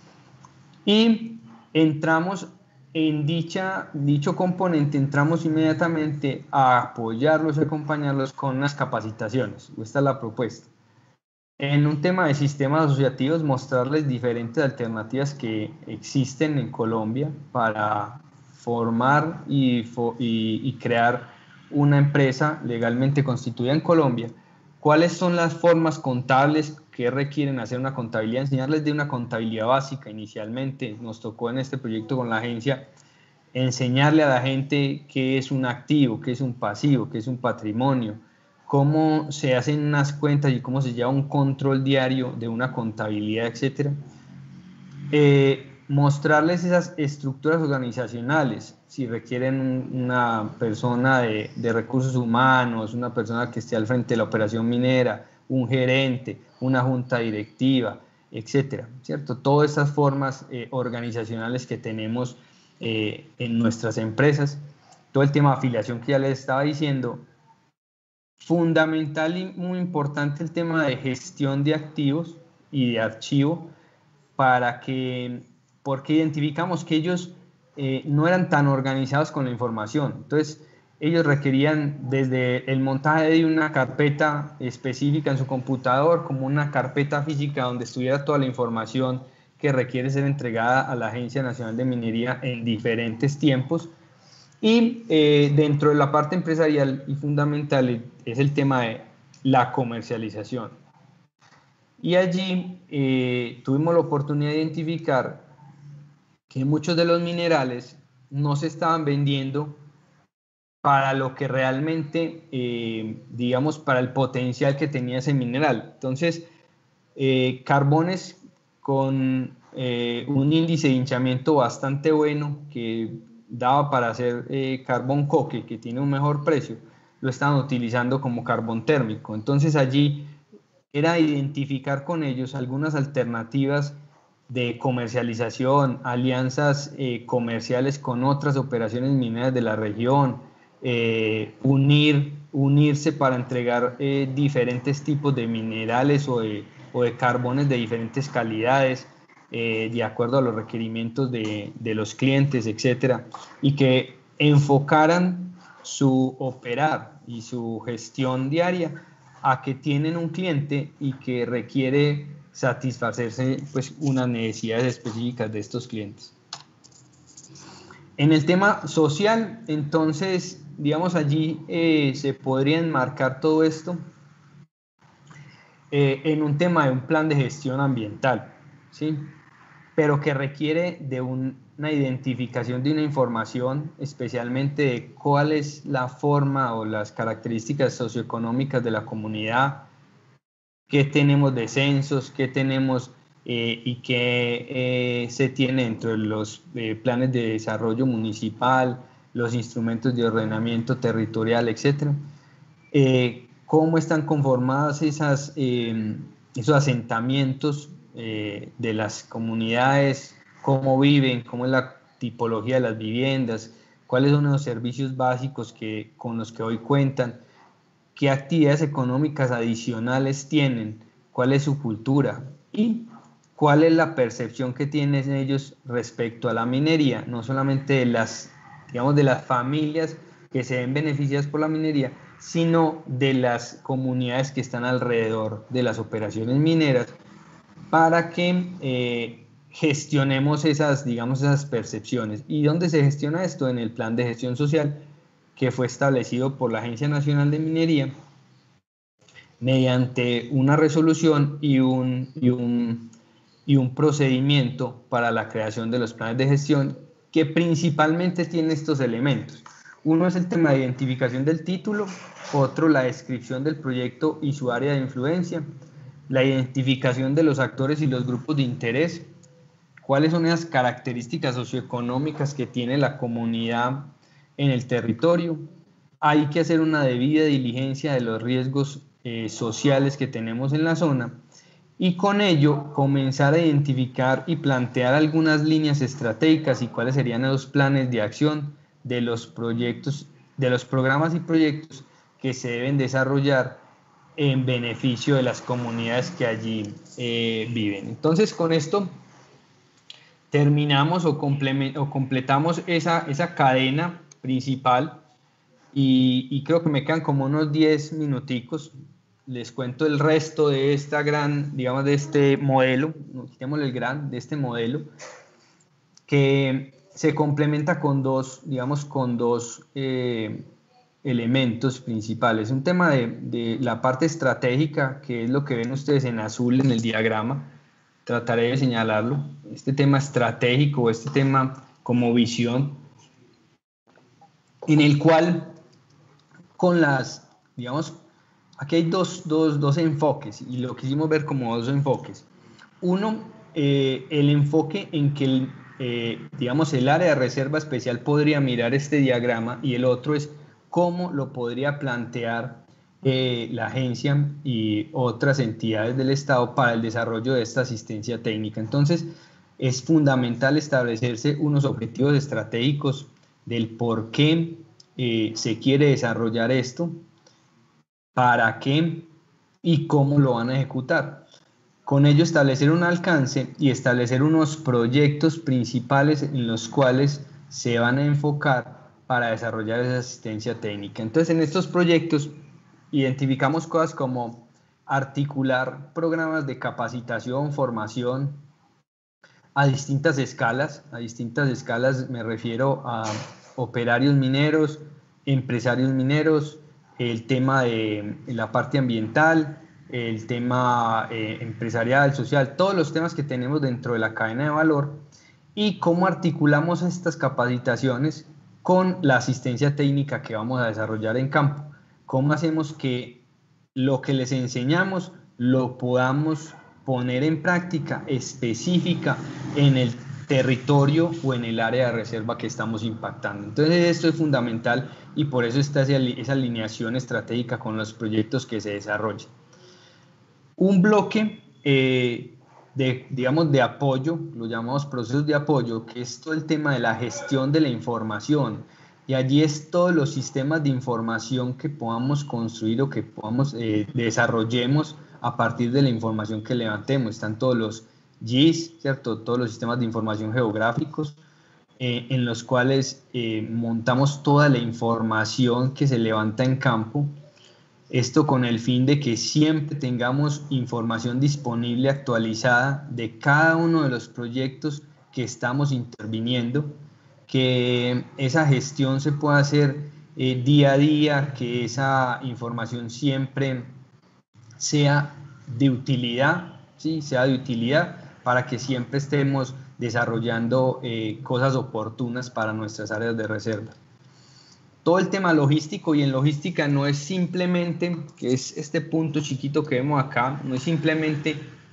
Speaker 2: Y entramos en dicho componente, entramos inmediatamente a apoyarlos y acompañarlos con unas capacitaciones. Esta es la propuesta. En un tema de sistemas asociativos, mostrarles diferentes alternativas que existen en Colombia para formar y crear una empresa legalmente constituida en Colombia. ¿Cuáles son las formas contables qué requieren hacer una contabilidad, enseñarles de una contabilidad básica inicialmente. Nos tocó en este proyecto con la agencia enseñarle a la gente qué es un activo, qué es un pasivo, qué es un patrimonio, cómo se hacen unas cuentas y cómo se lleva un control diario de una contabilidad, etcétera. Mostrarles esas estructuras organizacionales, si requieren una persona de recursos humanos, una persona que esté al frente de la operación minera, un gerente, una junta directiva, etcétera, ¿cierto? Todas estas formas organizacionales que tenemos en nuestras empresas, todo el tema de afiliación que ya les estaba diciendo, fundamental y muy importante el tema de gestión de activos y de archivo, porque identificamos que ellos no eran tan organizados con la información. Entonces, ellos requerían desde el montaje de una carpeta específica en su computador, como una carpeta física donde estuviera toda la información que requiere ser entregada a la Agencia Nacional de Minería en diferentes tiempos. Y dentro de la parte empresarial y fundamental es el tema de la comercialización. Y allí tuvimos la oportunidad de identificar que muchos de los minerales no se estaban vendiendo para lo que realmente, digamos, para el potencial que tenía ese mineral. Entonces, carbones con un índice de hinchamiento bastante bueno que daba para hacer carbón coque, que tiene un mejor precio, lo estaban utilizando como carbón térmico. Entonces allí era identificar con ellos algunas alternativas de comercialización, alianzas comerciales con otras operaciones mineras de la región, unirse para entregar diferentes tipos de minerales o de carbones de diferentes calidades, de acuerdo a los requerimientos de los clientes, etcétera, y que enfocaran su operar y su gestión diaria a que tienen un cliente y que requiere satisfacerse pues unas necesidades específicas de estos clientes. En el tema social, entonces, digamos allí se podría enmarcar todo esto en un tema de un plan de gestión ambiental, ¿sí? Pero que requiere de una identificación de una información, especialmente de cuál es la forma o las características socioeconómicas de la comunidad, qué tenemos de censos, qué tenemos y qué se tiene dentro de los planes de desarrollo municipal, los instrumentos de ordenamiento territorial, etc. Cómo están conformados esos asentamientos de las comunidades, cómo viven, cómo es la tipología de las viviendas, cuáles son los servicios básicos con los que hoy cuentan, qué actividades económicas adicionales tienen, cuál es su cultura y cuál es la percepción que tienen ellos respecto a la minería, no solamente de las, digamos, de las familias que se ven beneficiadas por la minería, sino de las comunidades que están alrededor de las operaciones mineras, para que gestionemos esas, digamos, esas percepciones. ¿Y dónde se gestiona esto? En el plan de gestión social que fue establecido por la Agencia Nacional de Minería mediante una resolución y un procedimiento para la creación de los planes de gestión que principalmente tiene estos elementos. Uno es el tema de identificación del título, otro la descripción del proyecto y su área de influencia, la identificación de los actores y los grupos de interés, cuáles son esas características socioeconómicas que tiene la comunidad en el territorio. Hay que hacer una debida diligencia de los riesgos sociales que tenemos en la zona y con ello comenzar a identificar y plantear algunas líneas estratégicas y cuáles serían los planes de acción de los proyectos, de los programas y proyectos que se deben desarrollar en beneficio de las comunidades que allí viven. Entonces, con esto terminamos o completamos esa cadena principal y creo que me quedan como unos 10 minuticos. Les cuento el resto de esta gran, digamos, de este modelo, quitémosle el gran, de este modelo, que se complementa con dos, digamos, con dos elementos principales. Un tema de la parte estratégica, que es lo que ven ustedes en azul en el diagrama. Trataré de señalarlo. Este tema estratégico, este tema como visión, en el cual con las, digamos, aquí hay dos enfoques y lo quisimos ver como dos enfoques. Uno, el enfoque en que digamos, el área de reserva especial podría mirar este diagrama, y el otro es cómo lo podría plantear la agencia y otras entidades del Estado para el desarrollo de esta asistencia técnica. Entonces, es fundamental establecerse unos objetivos estratégicos del por qué se quiere desarrollar esto, para qué y cómo lo van a ejecutar. Con ello establecer un alcance y establecer unos proyectos principales en los cuales se van a enfocar para desarrollar esa asistencia técnica. Entonces, en estos proyectos identificamos cosas como articular programas de capacitación, formación a distintas escalas. A distintas escalas me refiero a operarios mineros, empresarios mineros, el tema de la parte ambiental, el tema empresarial, social, todos los temas que tenemos dentro de la cadena de valor, y cómo articulamos estas capacitaciones con la asistencia técnica que vamos a desarrollar en campo. Cómo hacemos que lo que les enseñamos lo podamos poner en práctica específica en el territorio o en el área de reserva que estamos impactando. Entonces, esto es fundamental y por eso está esa alineación estratégica con los proyectos que se desarrollan. Un bloque digamos, de apoyo, lo llamamos procesos de apoyo, que es todo el tema de la gestión de la información, y allí es todos los sistemas de información que podamos construir o que podamos desarrollemos a partir de la información que levantemos. Están todos los GIS, ¿cierto? Todos los sistemas de información geográficos, en los cuales montamos toda la información que se levanta en campo. Esto con el fin de que siempre tengamos información disponible, actualizada, de cada uno de los proyectos que estamos interviniendo, que esa gestión se pueda hacer día a día, que esa información siempre sea de utilidad, ¿sí? Sea de utilidad para que siempre estemos desarrollando cosas oportunas para nuestras áreas de reserva. Todo el tema logístico, y en logística no es simplemente, que es este punto chiquito que vemos acá, no es simplemente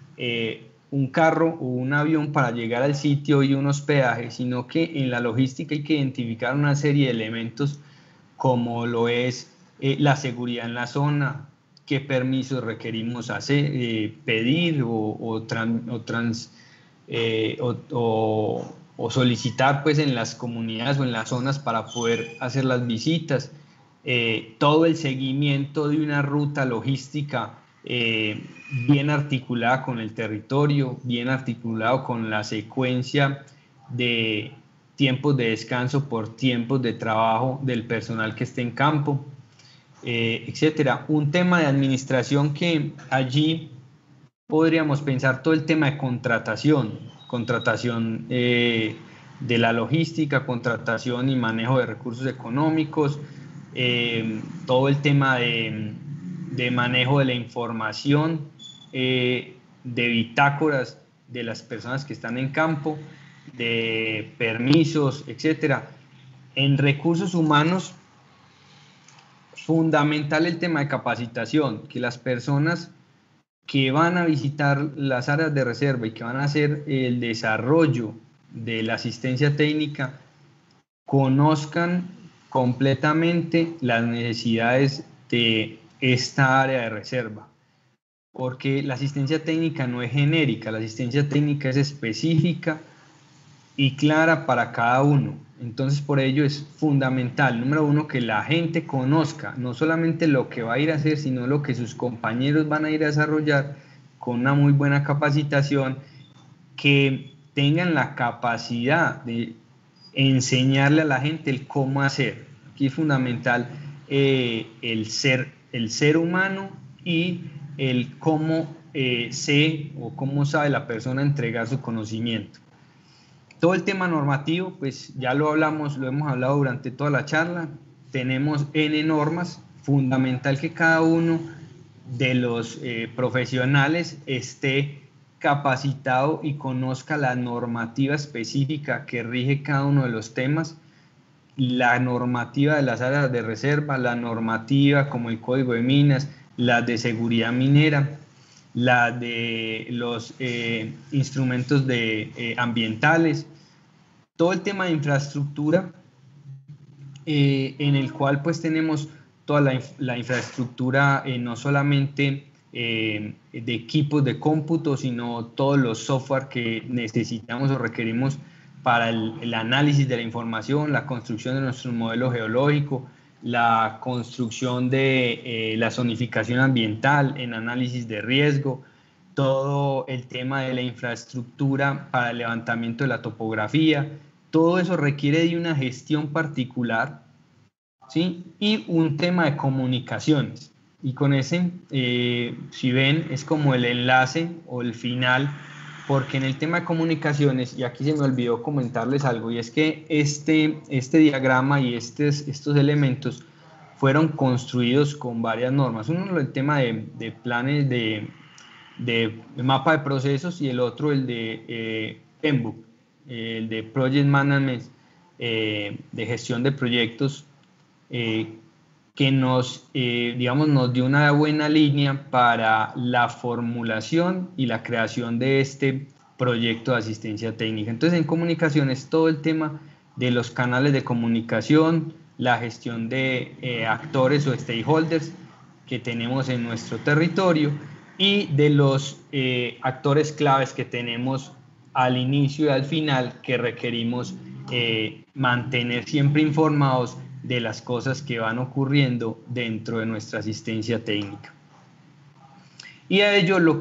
Speaker 2: un carro o un avión para llegar al sitio y un hospedaje, sino que en la logística hay que identificar una serie de elementos como lo es la seguridad en la zona, qué permisos requerimos hacer, pedir o solicitar pues en las comunidades o en las zonas para poder hacer las visitas, todo el seguimiento de una ruta logística bien articulada con el territorio, bien articulado con la secuencia de tiempos de descanso por tiempos de trabajo del personal que esté en campo, etcétera. Un tema de administración que allí podríamos pensar todo el tema de contratación de la logística, contratación y manejo de recursos económicos, todo el tema de manejo de la información, de bitácoras de las personas que están en campo, de permisos, etcétera. En recursos humanos, fundamental el tema de capacitación, que las personas que van a visitar las áreas de reserva y que van a hacer el desarrollo de la asistencia técnica conozcan completamente las necesidades de esta área de reserva, porque la asistencia técnica no es genérica, la asistencia técnica es específica y clara para cada uno. Entonces, por ello es fundamental, número uno, que la gente conozca no solamente lo que va a ir a hacer, sino lo que sus compañeros van a ir a desarrollar con una muy buena capacitación, que tengan la capacidad de enseñarle a la gente el cómo hacer. Aquí es fundamental el ser humano y el cómo cómo sabe la persona entregar su conocimiento. Todo el tema normativo, pues ya lo hemos hablado durante toda la charla, tenemos N normas, fundamental que cada uno de los profesionales esté capacitado y conozca la normativa específica que rige cada uno de los temas, la normativa de las áreas de reserva, la normativa como el Código de Minas, la de seguridad minera, la de los instrumentos ambientales, todo el tema de infraestructura, en el cual pues tenemos toda la infraestructura, no solamente de equipos de cómputo, sino todos los software que necesitamos o requerimos para el análisis de la información, la construcción de nuestro modelo geológico, la construcción de la zonificación ambiental en análisis de riesgo, todo el tema de la infraestructura para el levantamiento de la topografía. Todo eso requiere de una gestión particular, ¿sí? Y un tema de comunicaciones. Y con ese, si ven, es como el enlace o el final, porque en el tema de comunicaciones, y aquí se me olvidó comentarles algo, y es que este diagrama y estos elementos fueron construidos con varias normas. Uno el tema de planes de mapa de procesos, y el otro el de PMBOK, el de Project Management, de gestión de proyectos, que nos dio una buena línea para la formulación y la creación de este proyecto de asistencia técnica. Entonces, en comunicaciones, todo el tema de los canales de comunicación, la gestión de actores o stakeholders que tenemos en nuestro territorio, y de los actores claves que tenemos al inicio y al final, que requerimos mantener siempre informados de las cosas que van ocurriendo dentro de nuestra asistencia técnica. Y a ello lo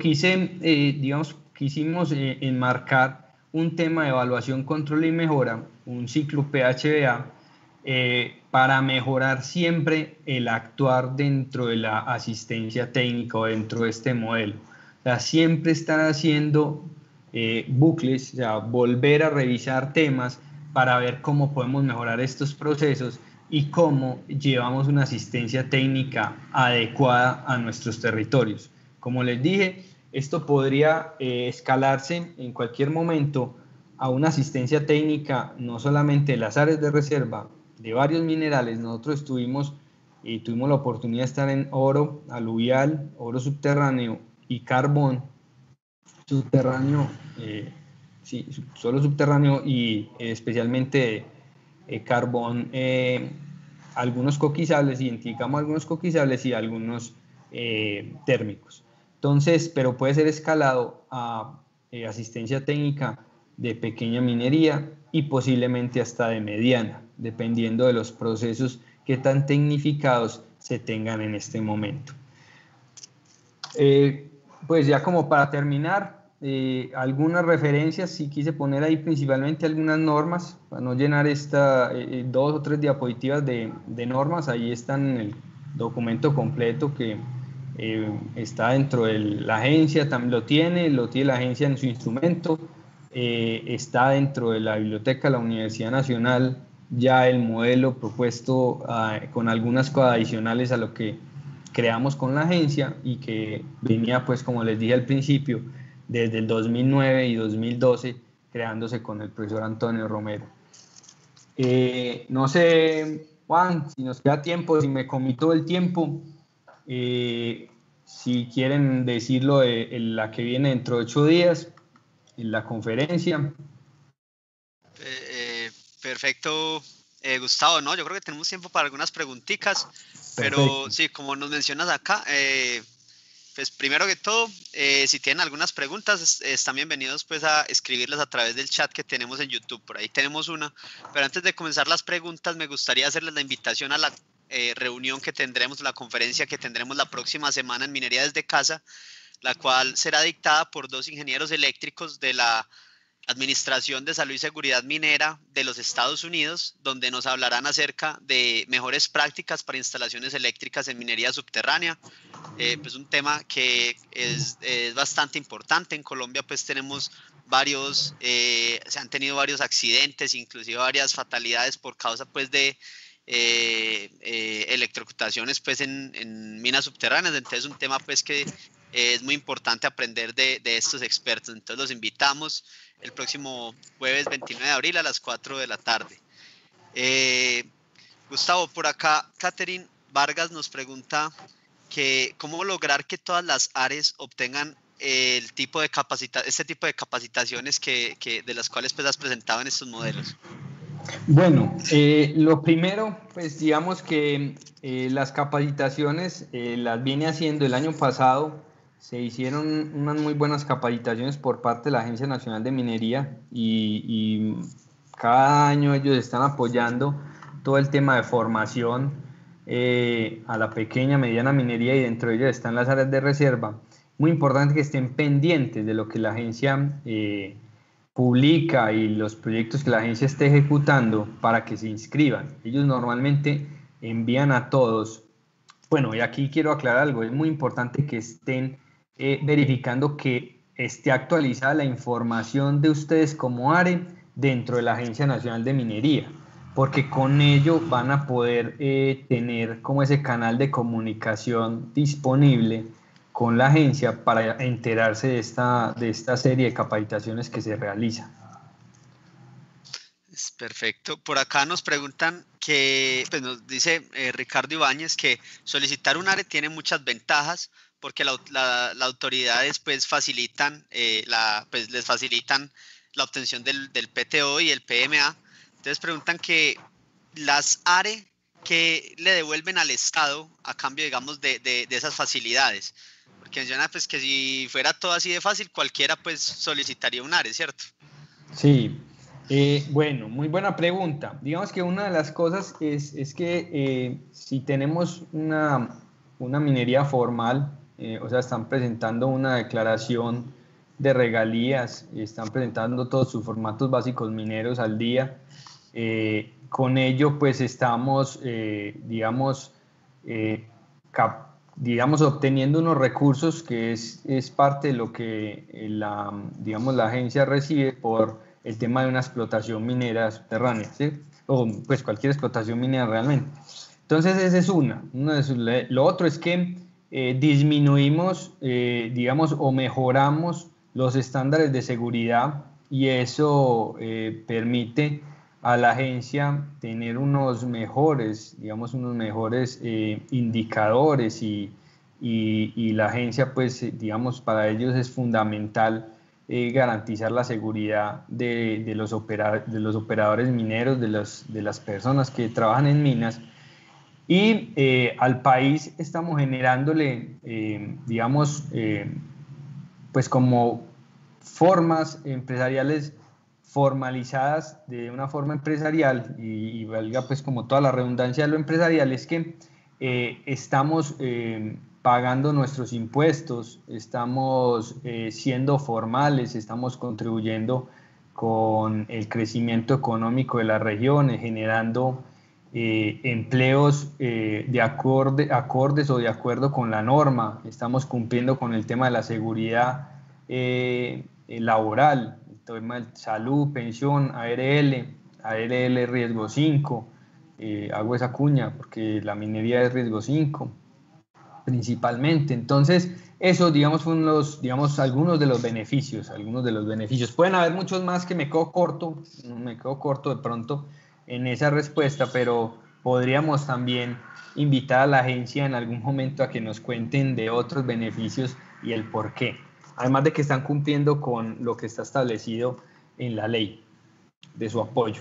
Speaker 2: quisimos enmarcar un tema de evaluación, control y mejora, un ciclo PHBA, para mejorar siempre el actuar dentro de la asistencia técnica o dentro de este modelo. O sea, siempre estar haciendo bucles, o sea, volver a revisar temas para ver cómo podemos mejorar estos procesos y cómo llevamos una asistencia técnica adecuada a nuestros territorios. Como les dije, esto podría escalarse en cualquier momento a una asistencia técnica, no solamente de las áreas de reserva, de varios minerales. Nosotros tuvimos la oportunidad de estar en oro aluvial, oro subterráneo y carbón subterráneo, sí, solo subterráneo, y especialmente carbón, algunos coquizables, identificamos algunos coquizables y algunos térmicos. Entonces, pero puede ser escalado a asistencia técnica de pequeña minería y posiblemente hasta de mediana, dependiendo de los procesos que tan tecnificados se tengan en este momento. Pues ya como para terminar, algunas referencias, sí quise poner ahí principalmente algunas normas, para no llenar 2 o 3 diapositivas de normas. Ahí están en el documento completo que está dentro de la agencia, también lo tiene la agencia en su instrumento, está dentro de la biblioteca de la Universidad Nacional ya el modelo propuesto con algunas cosas adicionales a lo que creamos con la agencia, y que venía, pues como les dije al principio, desde el 2009 y 2012 creándose con el profesor Antonio Romero. No sé, Juan, si nos queda tiempo, si me comí todo el tiempo, si quieren decirlo de la que viene dentro de 8 días, en la conferencia.
Speaker 1: Perfecto, Gustavo, ¿no? Yo creo que tenemos tiempo para algunas preguntitas, pero sí, como nos mencionas acá, pues primero que todo, si tienen algunas preguntas, están bienvenidos pues a escribirlas a través del chat que tenemos en YouTube. Por ahí tenemos una, pero antes de comenzar las preguntas, me gustaría hacerles la invitación a la reunión que tendremos, la conferencia que tendremos la próxima semana en Minería desde Casa, la cual será dictada por 2 ingenieros eléctricos de la Administración de Salud y Seguridad Minera de los Estados Unidos, donde nos hablarán acerca de mejores prácticas para instalaciones eléctricas en minería subterránea. Pues un tema que es bastante importante. En Colombia pues tenemos se han tenido varios accidentes, inclusive varias fatalidades por causa pues de electrocutaciones pues en minas subterráneas. Entonces un tema pues que es muy importante aprender de estos expertos. Entonces los invitamos el próximo jueves 29 de abril a las 4 de la tarde. Gustavo, por acá Catherine Vargas nos pregunta que cómo lograr que todas las áreas obtengan este tipo de capacitaciones de las cuales pues has presentado en estos modelos.
Speaker 2: Bueno, lo primero, pues digamos que las capacitaciones las viene haciendo el año pasado. Se hicieron unas muy buenas capacitaciones por parte de la Agencia Nacional de Minería y cada año ellos están apoyando todo el tema de formación a la pequeña, mediana minería, y dentro de ellas están las áreas de reserva. Muy importante que estén pendientes de lo que la agencia publica y los proyectos que la agencia esté ejecutando para que se inscriban. Ellos normalmente envían a todos. Bueno, y aquí quiero aclarar algo, es muy importante que estén verificando que esté actualizada la información de ustedes como ARE dentro de la Agencia Nacional de Minería, porque con ello van a poder tener como ese canal de comunicación disponible con la agencia para enterarse de esta serie de capacitaciones que se realizan.
Speaker 1: Es perfecto. Por acá nos preguntan que, pues nos dice Ricardo Ibáñez que solicitar un área tiene muchas ventajas porque las autoridades pues facilitan, les facilitan la obtención del PTO y el PMA. Entonces preguntan que las ARE que le devuelven al Estado a cambio, digamos, de esas facilidades. Porque menciona pues que si fuera todo así de fácil, cualquiera pues solicitaría un ARE, ¿cierto?
Speaker 2: Sí, bueno, muy buena pregunta. Digamos que una de las cosas es que si tenemos una minería formal, o sea, están presentando una declaración de regalías, están presentando todos sus formatos básicos mineros al día, con ello pues estamos, eh, digamos, obteniendo unos recursos que es parte de lo que la agencia recibe por el tema de una explotación minera subterránea, ¿sí? O pues cualquier explotación minera realmente. Entonces esa es una de sus. Lo otro es que disminuimos, digamos, o mejoramos los estándares de seguridad, y eso permite a la agencia tener unos mejores, digamos, indicadores y la agencia, pues, digamos, para ellos es fundamental garantizar la seguridad de los operadores mineros, de las personas que trabajan en minas. Y al país estamos generándole, digamos, pues como formas empresariales formalizadas de una forma empresarial, y valga pues como toda la redundancia de lo empresarial, es que estamos pagando nuestros impuestos, estamos siendo formales, estamos contribuyendo con el crecimiento económico de las regiones, generando empleos acordes o de acuerdo con la norma, estamos cumpliendo con el tema de la seguridad laboral, el tema de salud, pensión, ARL riesgo 5, hago esa cuña porque la minería es riesgo 5 principalmente. Entonces eso, digamos, fueron algunos de los beneficios, pueden haber muchos más que me quedo corto de pronto en esa respuesta, pero podríamos también invitar a la agencia en algún momento a que nos cuenten de otros beneficios y el por qué, además de que están cumpliendo con lo que está establecido en la ley de su apoyo.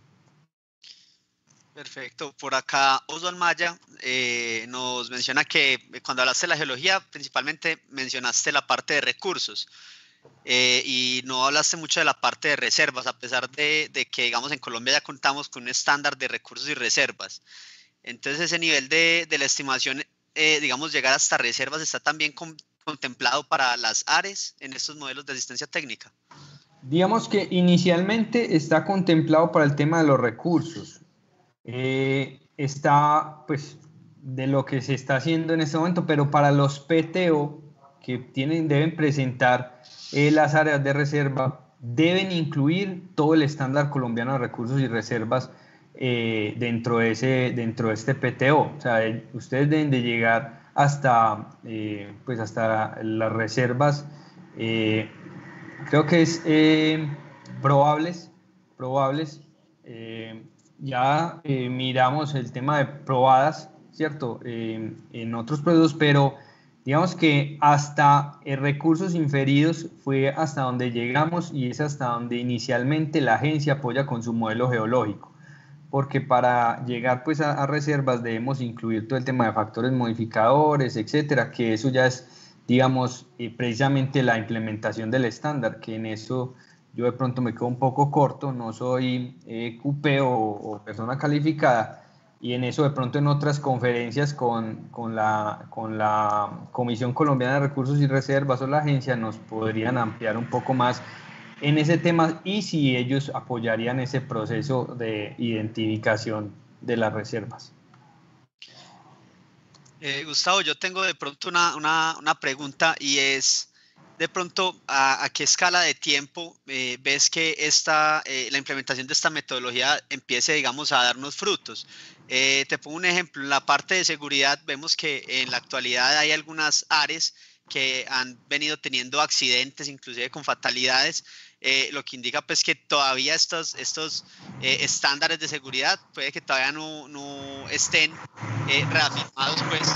Speaker 1: Perfecto. Por acá Oswald Maya nos menciona que cuando hablaste de la geología, principalmente mencionaste la parte de recursos y no hablaste mucho de la parte de reservas, a pesar de que, digamos, en Colombia ya contamos con un estándar de recursos y reservas. Entonces, ese nivel de la estimación, digamos, llegar hasta reservas, ¿está también contemplado para las ARES en estos modelos de asistencia técnica?
Speaker 2: Digamos que inicialmente está contemplado para el tema de los recursos. Está, pues, de lo que se está haciendo en este momento, pero para los PTO que deben presentar las áreas de reserva, deben incluir todo el estándar colombiano de recursos y reservas dentro de este PTO. O sea, ustedes deben de llegar hasta, pues hasta las reservas, creo que es probables. eh, ya miramos el tema de probadas, ¿cierto? En otros procesos, pero digamos que hasta recursos inferidos fue hasta donde llegamos y es hasta donde inicialmente la agencia apoya con su modelo geológico, porque para llegar pues a reservas debemos incluir todo el tema de factores modificadores, etcétera, que eso ya es, digamos, precisamente la implementación del estándar, que en eso yo de pronto me quedo un poco corto, no soy QP o persona calificada, y en eso de pronto en otras conferencias con la Comisión Colombiana de Recursos y Reservas o la agencia nos podrían ampliar un poco más en ese tema y si ellos apoyarían ese proceso de identificación de las reservas.
Speaker 1: Gustavo, yo tengo de pronto una pregunta y es, de pronto, ¿a qué escala de tiempo ves que la implementación de esta metodología empiece, digamos, a darnos frutos? Te pongo un ejemplo, en la parte de seguridad vemos que en la actualidad hay algunas áreas que han venido teniendo accidentes, inclusive con fatalidades, lo que indica pues que todavía estos estándares de seguridad puede que todavía no estén reafirmados pues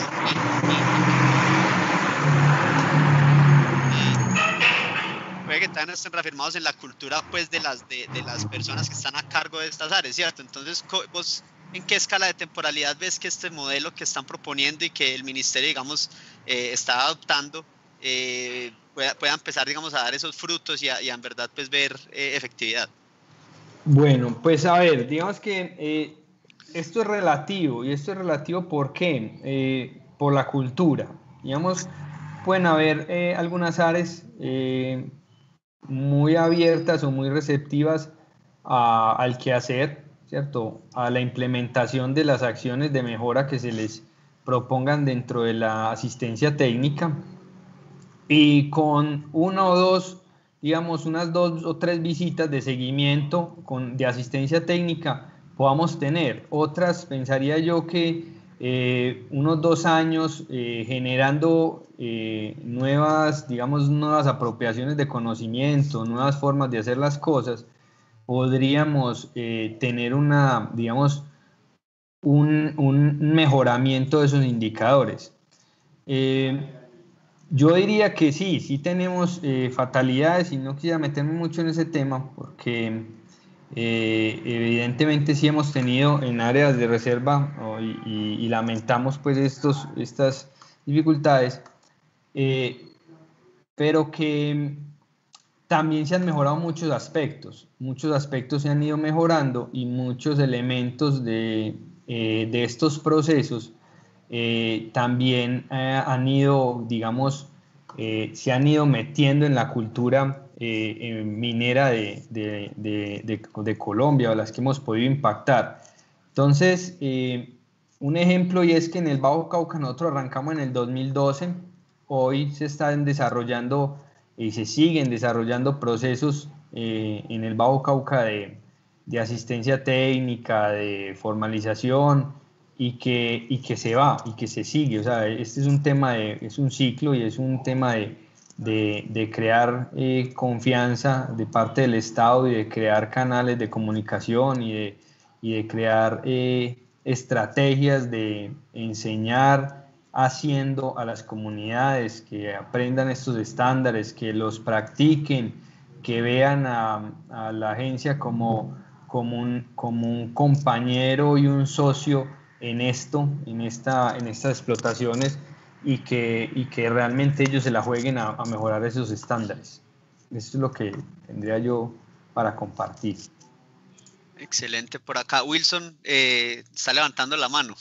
Speaker 1: puede que todavía no estén reafirmados en la cultura pues de las personas que están a cargo de estas áreas, ¿cierto? Entonces, vos, ¿en qué escala de temporalidad ves que este modelo que están proponiendo y que el ministerio, digamos, está adoptando pueda empezar, digamos, a dar esos frutos y en verdad pues ver efectividad?
Speaker 2: Bueno, pues a ver, digamos que esto es relativo, y esto es relativo ¿por qué? Por la cultura. Digamos, pueden haber algunas áreas muy abiertas o muy receptivas al quehacer, ¿cierto? A la implementación de las acciones de mejora que se les propongan dentro de la asistencia técnica. Y con uno o dos, digamos, unas 2 o 3 visitas de seguimiento de asistencia técnica podamos tener. Otras, pensaría yo que unos 2 años generando nuevas, digamos, nuevas apropiaciones de conocimiento, nuevas formas de hacer las cosas, podríamos tener digamos, un mejoramiento de esos indicadores. Eh, yo diría que sí, sí tenemos fatalidades y no quisiera meterme mucho en ese tema porque evidentemente sí hemos tenido en áreas de reserva y lamentamos pues estas dificultades, eh, pero que también se han mejorado muchos aspectos se han ido mejorando y muchos elementos de estos procesos también han ido, digamos, se han ido metiendo en la cultura minera de Colombia o las que hemos podido impactar. Entonces, un ejemplo y es que en el Bajo Cauca nosotros arrancamos en el 2012, hoy se están desarrollando y se siguen desarrollando procesos en el Bajo Cauca de asistencia técnica, de formalización y que se va y que se sigue. O sea, este es un tema es un ciclo y es un tema de crear confianza de parte del Estado y de crear canales de comunicación y de crear estrategias de enseñar haciendo a las comunidades que aprendan estos estándares, que los practiquen, que vean a la agencia como un compañero y un socio en estas explotaciones y que realmente ellos se la jueguen a mejorar esos estándares. Eso es lo que tendría yo para compartir.
Speaker 1: Excelente. Por acá, Wilson está levantando la mano.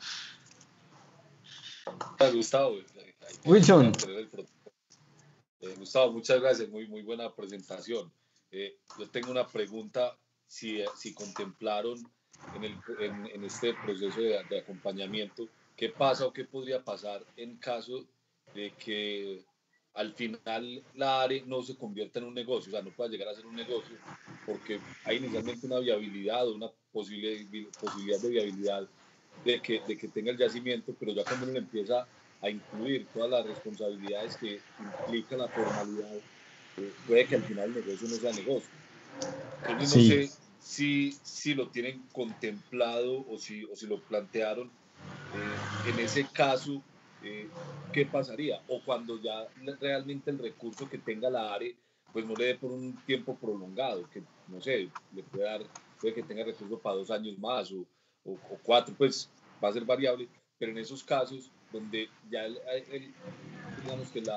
Speaker 4: Gustavo, ahí
Speaker 2: Wilson.
Speaker 4: Gustavo, muchas gracias, muy buena presentación. Yo tengo una pregunta, si contemplaron en este proceso de acompañamiento, ¿qué pasa o qué podría pasar en caso de que al final la ARE no se convierta en un negocio, o sea, no pueda llegar a ser un negocio, porque hay inicialmente una viabilidad o una posibilidad de viabilidad de que tenga el yacimiento, pero ya cuando uno empieza a incluir todas las responsabilidades que implica la formalidad, puede que al final el negocio no sea negocio. Entonces no
Speaker 2: Sí.
Speaker 4: sé si lo tienen contemplado o si lo plantearon. En ese caso, ¿qué pasaría? O cuando ya realmente el recurso que tenga la ARE, pues no le dé por un tiempo prolongado, que no sé, le puede que tenga recurso para 2 años más o 4, pues va a ser variable, pero en esos casos donde ya digamos que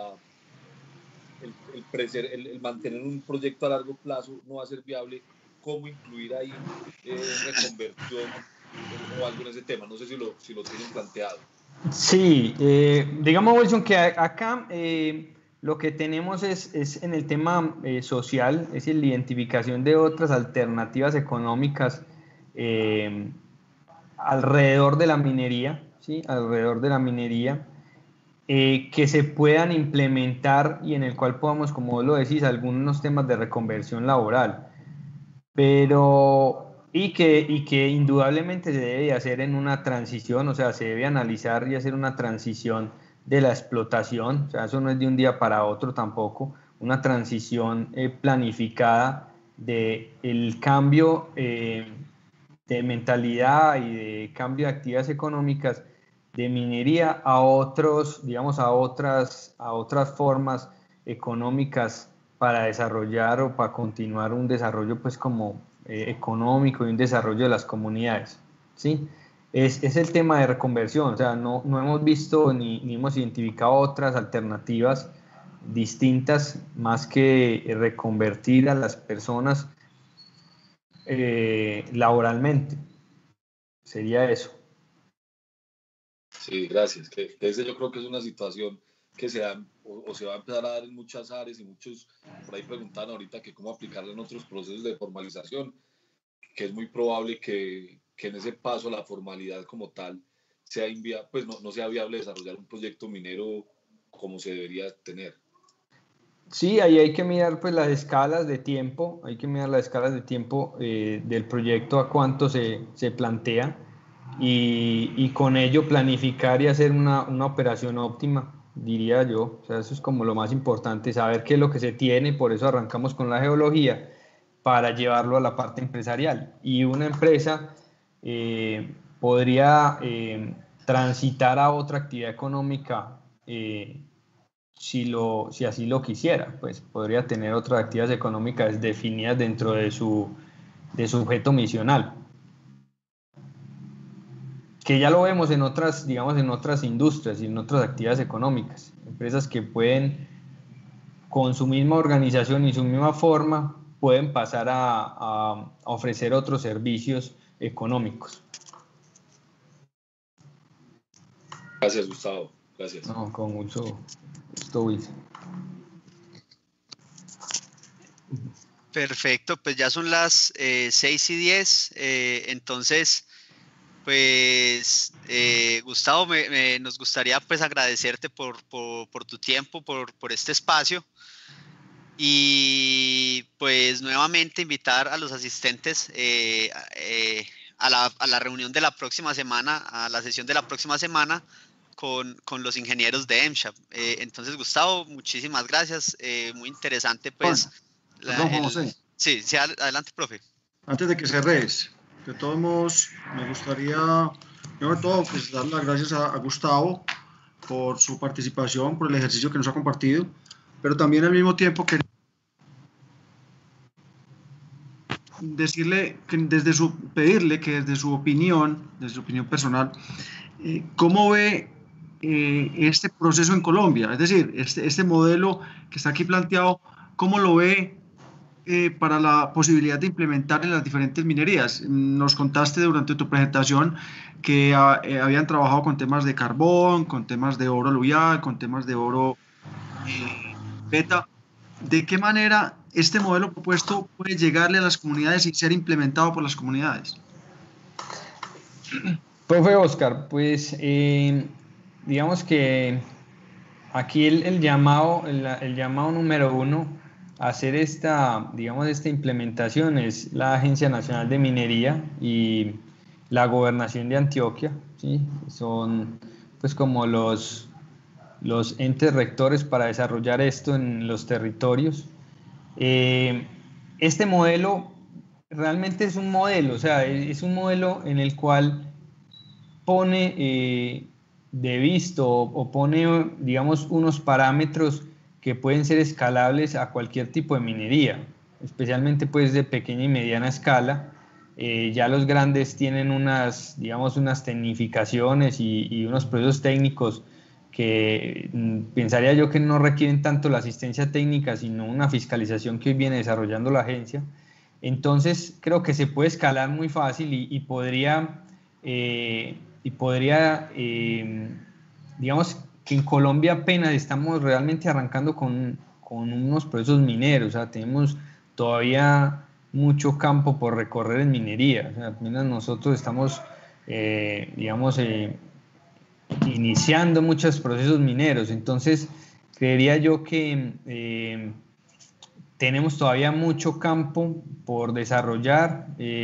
Speaker 4: el mantener un proyecto a largo plazo no va a ser viable, ¿cómo incluir ahí reconversión o algo en ese tema? No sé si lo tienen planteado.
Speaker 2: Sí, digamos, Wilson, que acá lo que tenemos es en el tema social, es decir, la identificación de otras alternativas económicas eh, alrededor de la minería, ¿sí? Alrededor de la minería, que se puedan implementar y en el cual podamos, como vos lo decís, algunos temas de reconversión laboral. Pero, y que indudablemente se debe hacer en una transición, o sea, se debe analizar y hacer una transición de la explotación, o sea, eso no es de un día para otro tampoco, una transición planificada de el cambio de mentalidad y de cambio de actividades económicas de minería a otros, digamos, a otras formas económicas para desarrollar o para continuar un desarrollo pues como económico y un desarrollo de las comunidades, ¿sí? Es el tema de reconversión, o sea, no hemos visto ni hemos identificado otras alternativas distintas más que reconvertir a las personas laboralmente, sería eso.
Speaker 4: Sí, gracias. Que ese yo creo que es una situación que se da o se va a empezar a dar en muchas áreas y muchos por ahí preguntan ahorita que cómo aplicarla en otros procesos de formalización, que es muy probable que en ese paso a la formalidad como tal sea pues no sea viable desarrollar un proyecto minero como se debería tener.
Speaker 2: Sí, ahí hay que mirar pues las escalas de tiempo, hay que mirar las escalas de tiempo del proyecto a cuánto se plantea y con ello planificar y hacer una operación óptima, diría yo. O sea, eso es como lo más importante, saber qué es lo que se tiene, por eso arrancamos con la geología, para llevarlo a la parte empresarial. Y una empresa podría transitar a otra actividad económica si así lo quisiera, pues podría tener otras actividades económicas definidas dentro de su objeto misional, que ya lo vemos en otras, digamos, en otras industrias y en otras actividades económicas, empresas que pueden, con su misma organización y su misma forma, pueden pasar a ofrecer otros servicios económicos.
Speaker 4: Gracias, Gustavo. Gracias.
Speaker 2: No, con mucho gusto, Wilson.
Speaker 1: Perfecto, pues ya son las 6:10, entonces, pues, Gustavo, nos gustaría pues agradecerte por tu tiempo, por este espacio y pues nuevamente invitar a los asistentes a la reunión de la próxima semana, a la sesión de la próxima semana con los ingenieros de EMSHA. Entonces, Gustavo, muchísimas gracias, muy interesante pues.
Speaker 3: Juan, perdón, Juan José.
Speaker 1: Sí, adelante, profe.
Speaker 3: Antes de que cerres, de todos modos, me gustaría, primero de todo, pues, dar las gracias a Gustavo por su participación, por el ejercicio que nos ha compartido, pero también al mismo tiempo que pedirle que desde su opinión personal, ¿cómo ve este proceso en Colombia? Es decir, este modelo que está aquí planteado, ¿cómo lo ve para la posibilidad de implementar en las diferentes minerías? Nos contaste durante tu presentación que habían trabajado con temas de carbón, con temas de oro aluvial, con temas de oro beta. ¿De qué manera este modelo propuesto puede llegarle a las comunidades y ser implementado por las comunidades?
Speaker 2: Profe Oscar, pues digamos que aquí el llamado número uno a hacer digamos, esta implementación es la Agencia Nacional de Minería y la Gobernación de Antioquia, ¿sí? Son pues como los entes rectores para desarrollar esto en los territorios. Este modelo realmente es un modelo, o sea, es un modelo en el cual pone de visto o pone, digamos, unos parámetros que pueden ser escalables a cualquier tipo de minería, especialmente pues de pequeña y mediana escala. Ya los grandes tienen digamos, unas tecnificaciones y unos procesos técnicos que pensaría yo que no requieren tanto la asistencia técnica, sino una fiscalización que hoy viene desarrollando la agencia. Entonces, creo que se puede escalar muy fácil y podría, digamos que en Colombia apenas estamos realmente arrancando con unos procesos mineros, o sea, tenemos todavía mucho campo por recorrer en minería, o sea, apenas nosotros estamos, digamos, iniciando muchos procesos mineros, entonces creería yo que tenemos todavía mucho campo por desarrollar.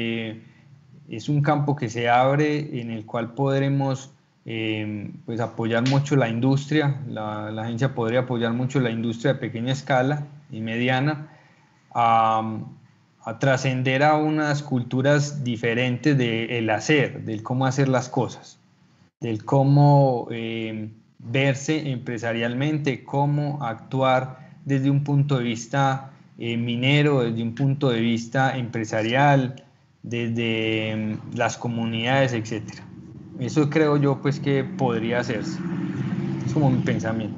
Speaker 2: Es un campo que se abre en el cual podremos pues apoyar mucho la industria. La agencia podría apoyar mucho la industria de pequeña escala y mediana a, a trascender a unas culturas diferentes del hacer, del cómo hacer las cosas, del cómo verse empresarialmente, cómo actuar desde un punto de vista minero, desde un punto de vista empresarial, desde las comunidades, etcétera. Eso creo yo pues que podría hacerse. Es como mi pensamiento.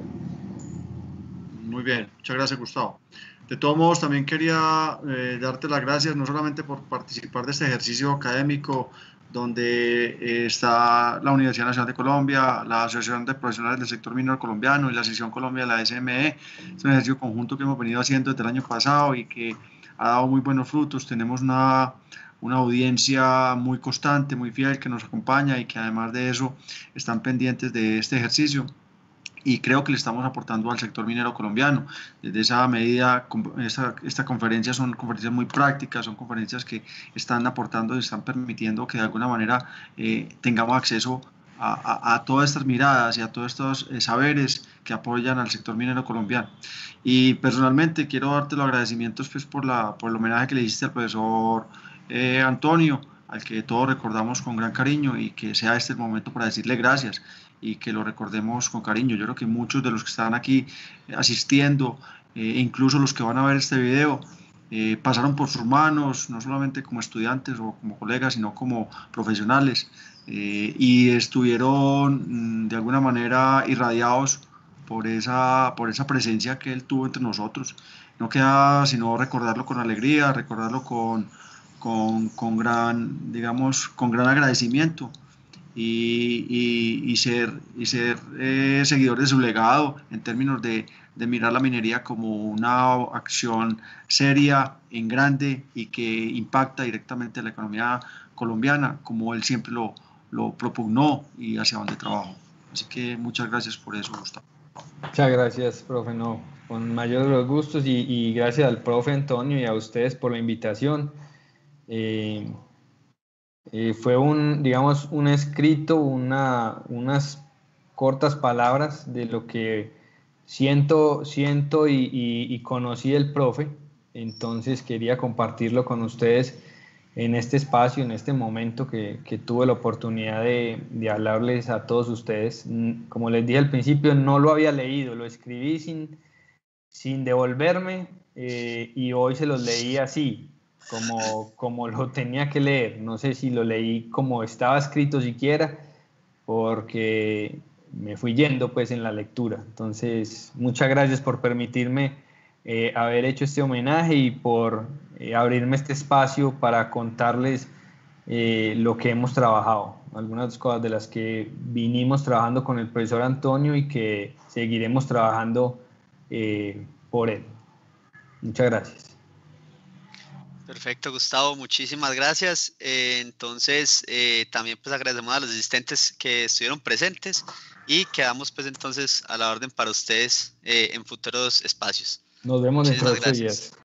Speaker 3: Muy bien, muchas gracias, Gustavo. De todos modos, también quería darte las gracias no solamente por participar de este ejercicio académico donde está la Universidad Nacional de Colombia, la Asociación de Profesionales del Sector Minero Colombiano y la Sección Colombia de la SME. Es un ejercicio conjunto que hemos venido haciendo desde el año pasado y que ha dado muy buenos frutos. Tenemos una audiencia muy constante, muy fiel que nos acompaña y que además de eso están pendientes de este ejercicio y creo que le estamos aportando al sector minero colombiano. Desde esa medida, esta conferencia son conferencias muy prácticas, son conferencias que están aportando y están permitiendo que de alguna manera tengamos acceso a todas estas miradas y a todos estos saberes que apoyan al sector minero colombiano. Y personalmente quiero darte los agradecimientos pues, por el homenaje que le hiciste al profesor Antonio, al que todos recordamos con gran cariño y que sea este el momento para decirle gracias y que lo recordemos con cariño. Yo creo que muchos de los que están aquí asistiendo, incluso los que van a ver este video, pasaron por sus manos, no solamente como estudiantes o como colegas, sino como profesionales, y estuvieron de alguna manera irradiados por esa presencia que él tuvo entre nosotros. No queda sino recordarlo con alegría, recordarlo con gran, digamos, con gran agradecimiento y ser seguidor de su legado en términos de mirar la minería como una acción seria, en grande y que impacta directamente a la economía colombiana, como él siempre lo propugnó y hacia donde trabajó. Así que muchas gracias por eso, Gustavo.
Speaker 2: Muchas gracias, profe. No, con mayor de los gustos y gracias al profe Antonio y a ustedes por la invitación. Fue digamos, un escrito, unas cortas palabras de lo que siento y conocí del profe. Entonces quería compartirlo con ustedes en este espacio, en este momento que tuve la oportunidad de hablarles a todos ustedes. Como les dije al principio, no lo había leído, lo escribí sin devolverme y hoy se los leí así, como lo tenía que leer. No sé si lo leí como estaba escrito siquiera, porque me fui yendo pues en la lectura. Entonces, muchas gracias por permitirme haber hecho este homenaje y por abrirme este espacio para contarles lo que hemos trabajado, algunas cosas de las que vinimos trabajando con el profesor Antonio y que seguiremos trabajando por él. Muchas gracias.
Speaker 1: Perfecto, Gustavo, muchísimas gracias. Entonces, también pues agradecemos a los asistentes que estuvieron presentes y quedamos pues entonces a la orden para ustedes en futuros espacios.
Speaker 2: Nos vemos dentro de
Speaker 1: Muchísimas
Speaker 2: 8
Speaker 1: gracias.
Speaker 2: días.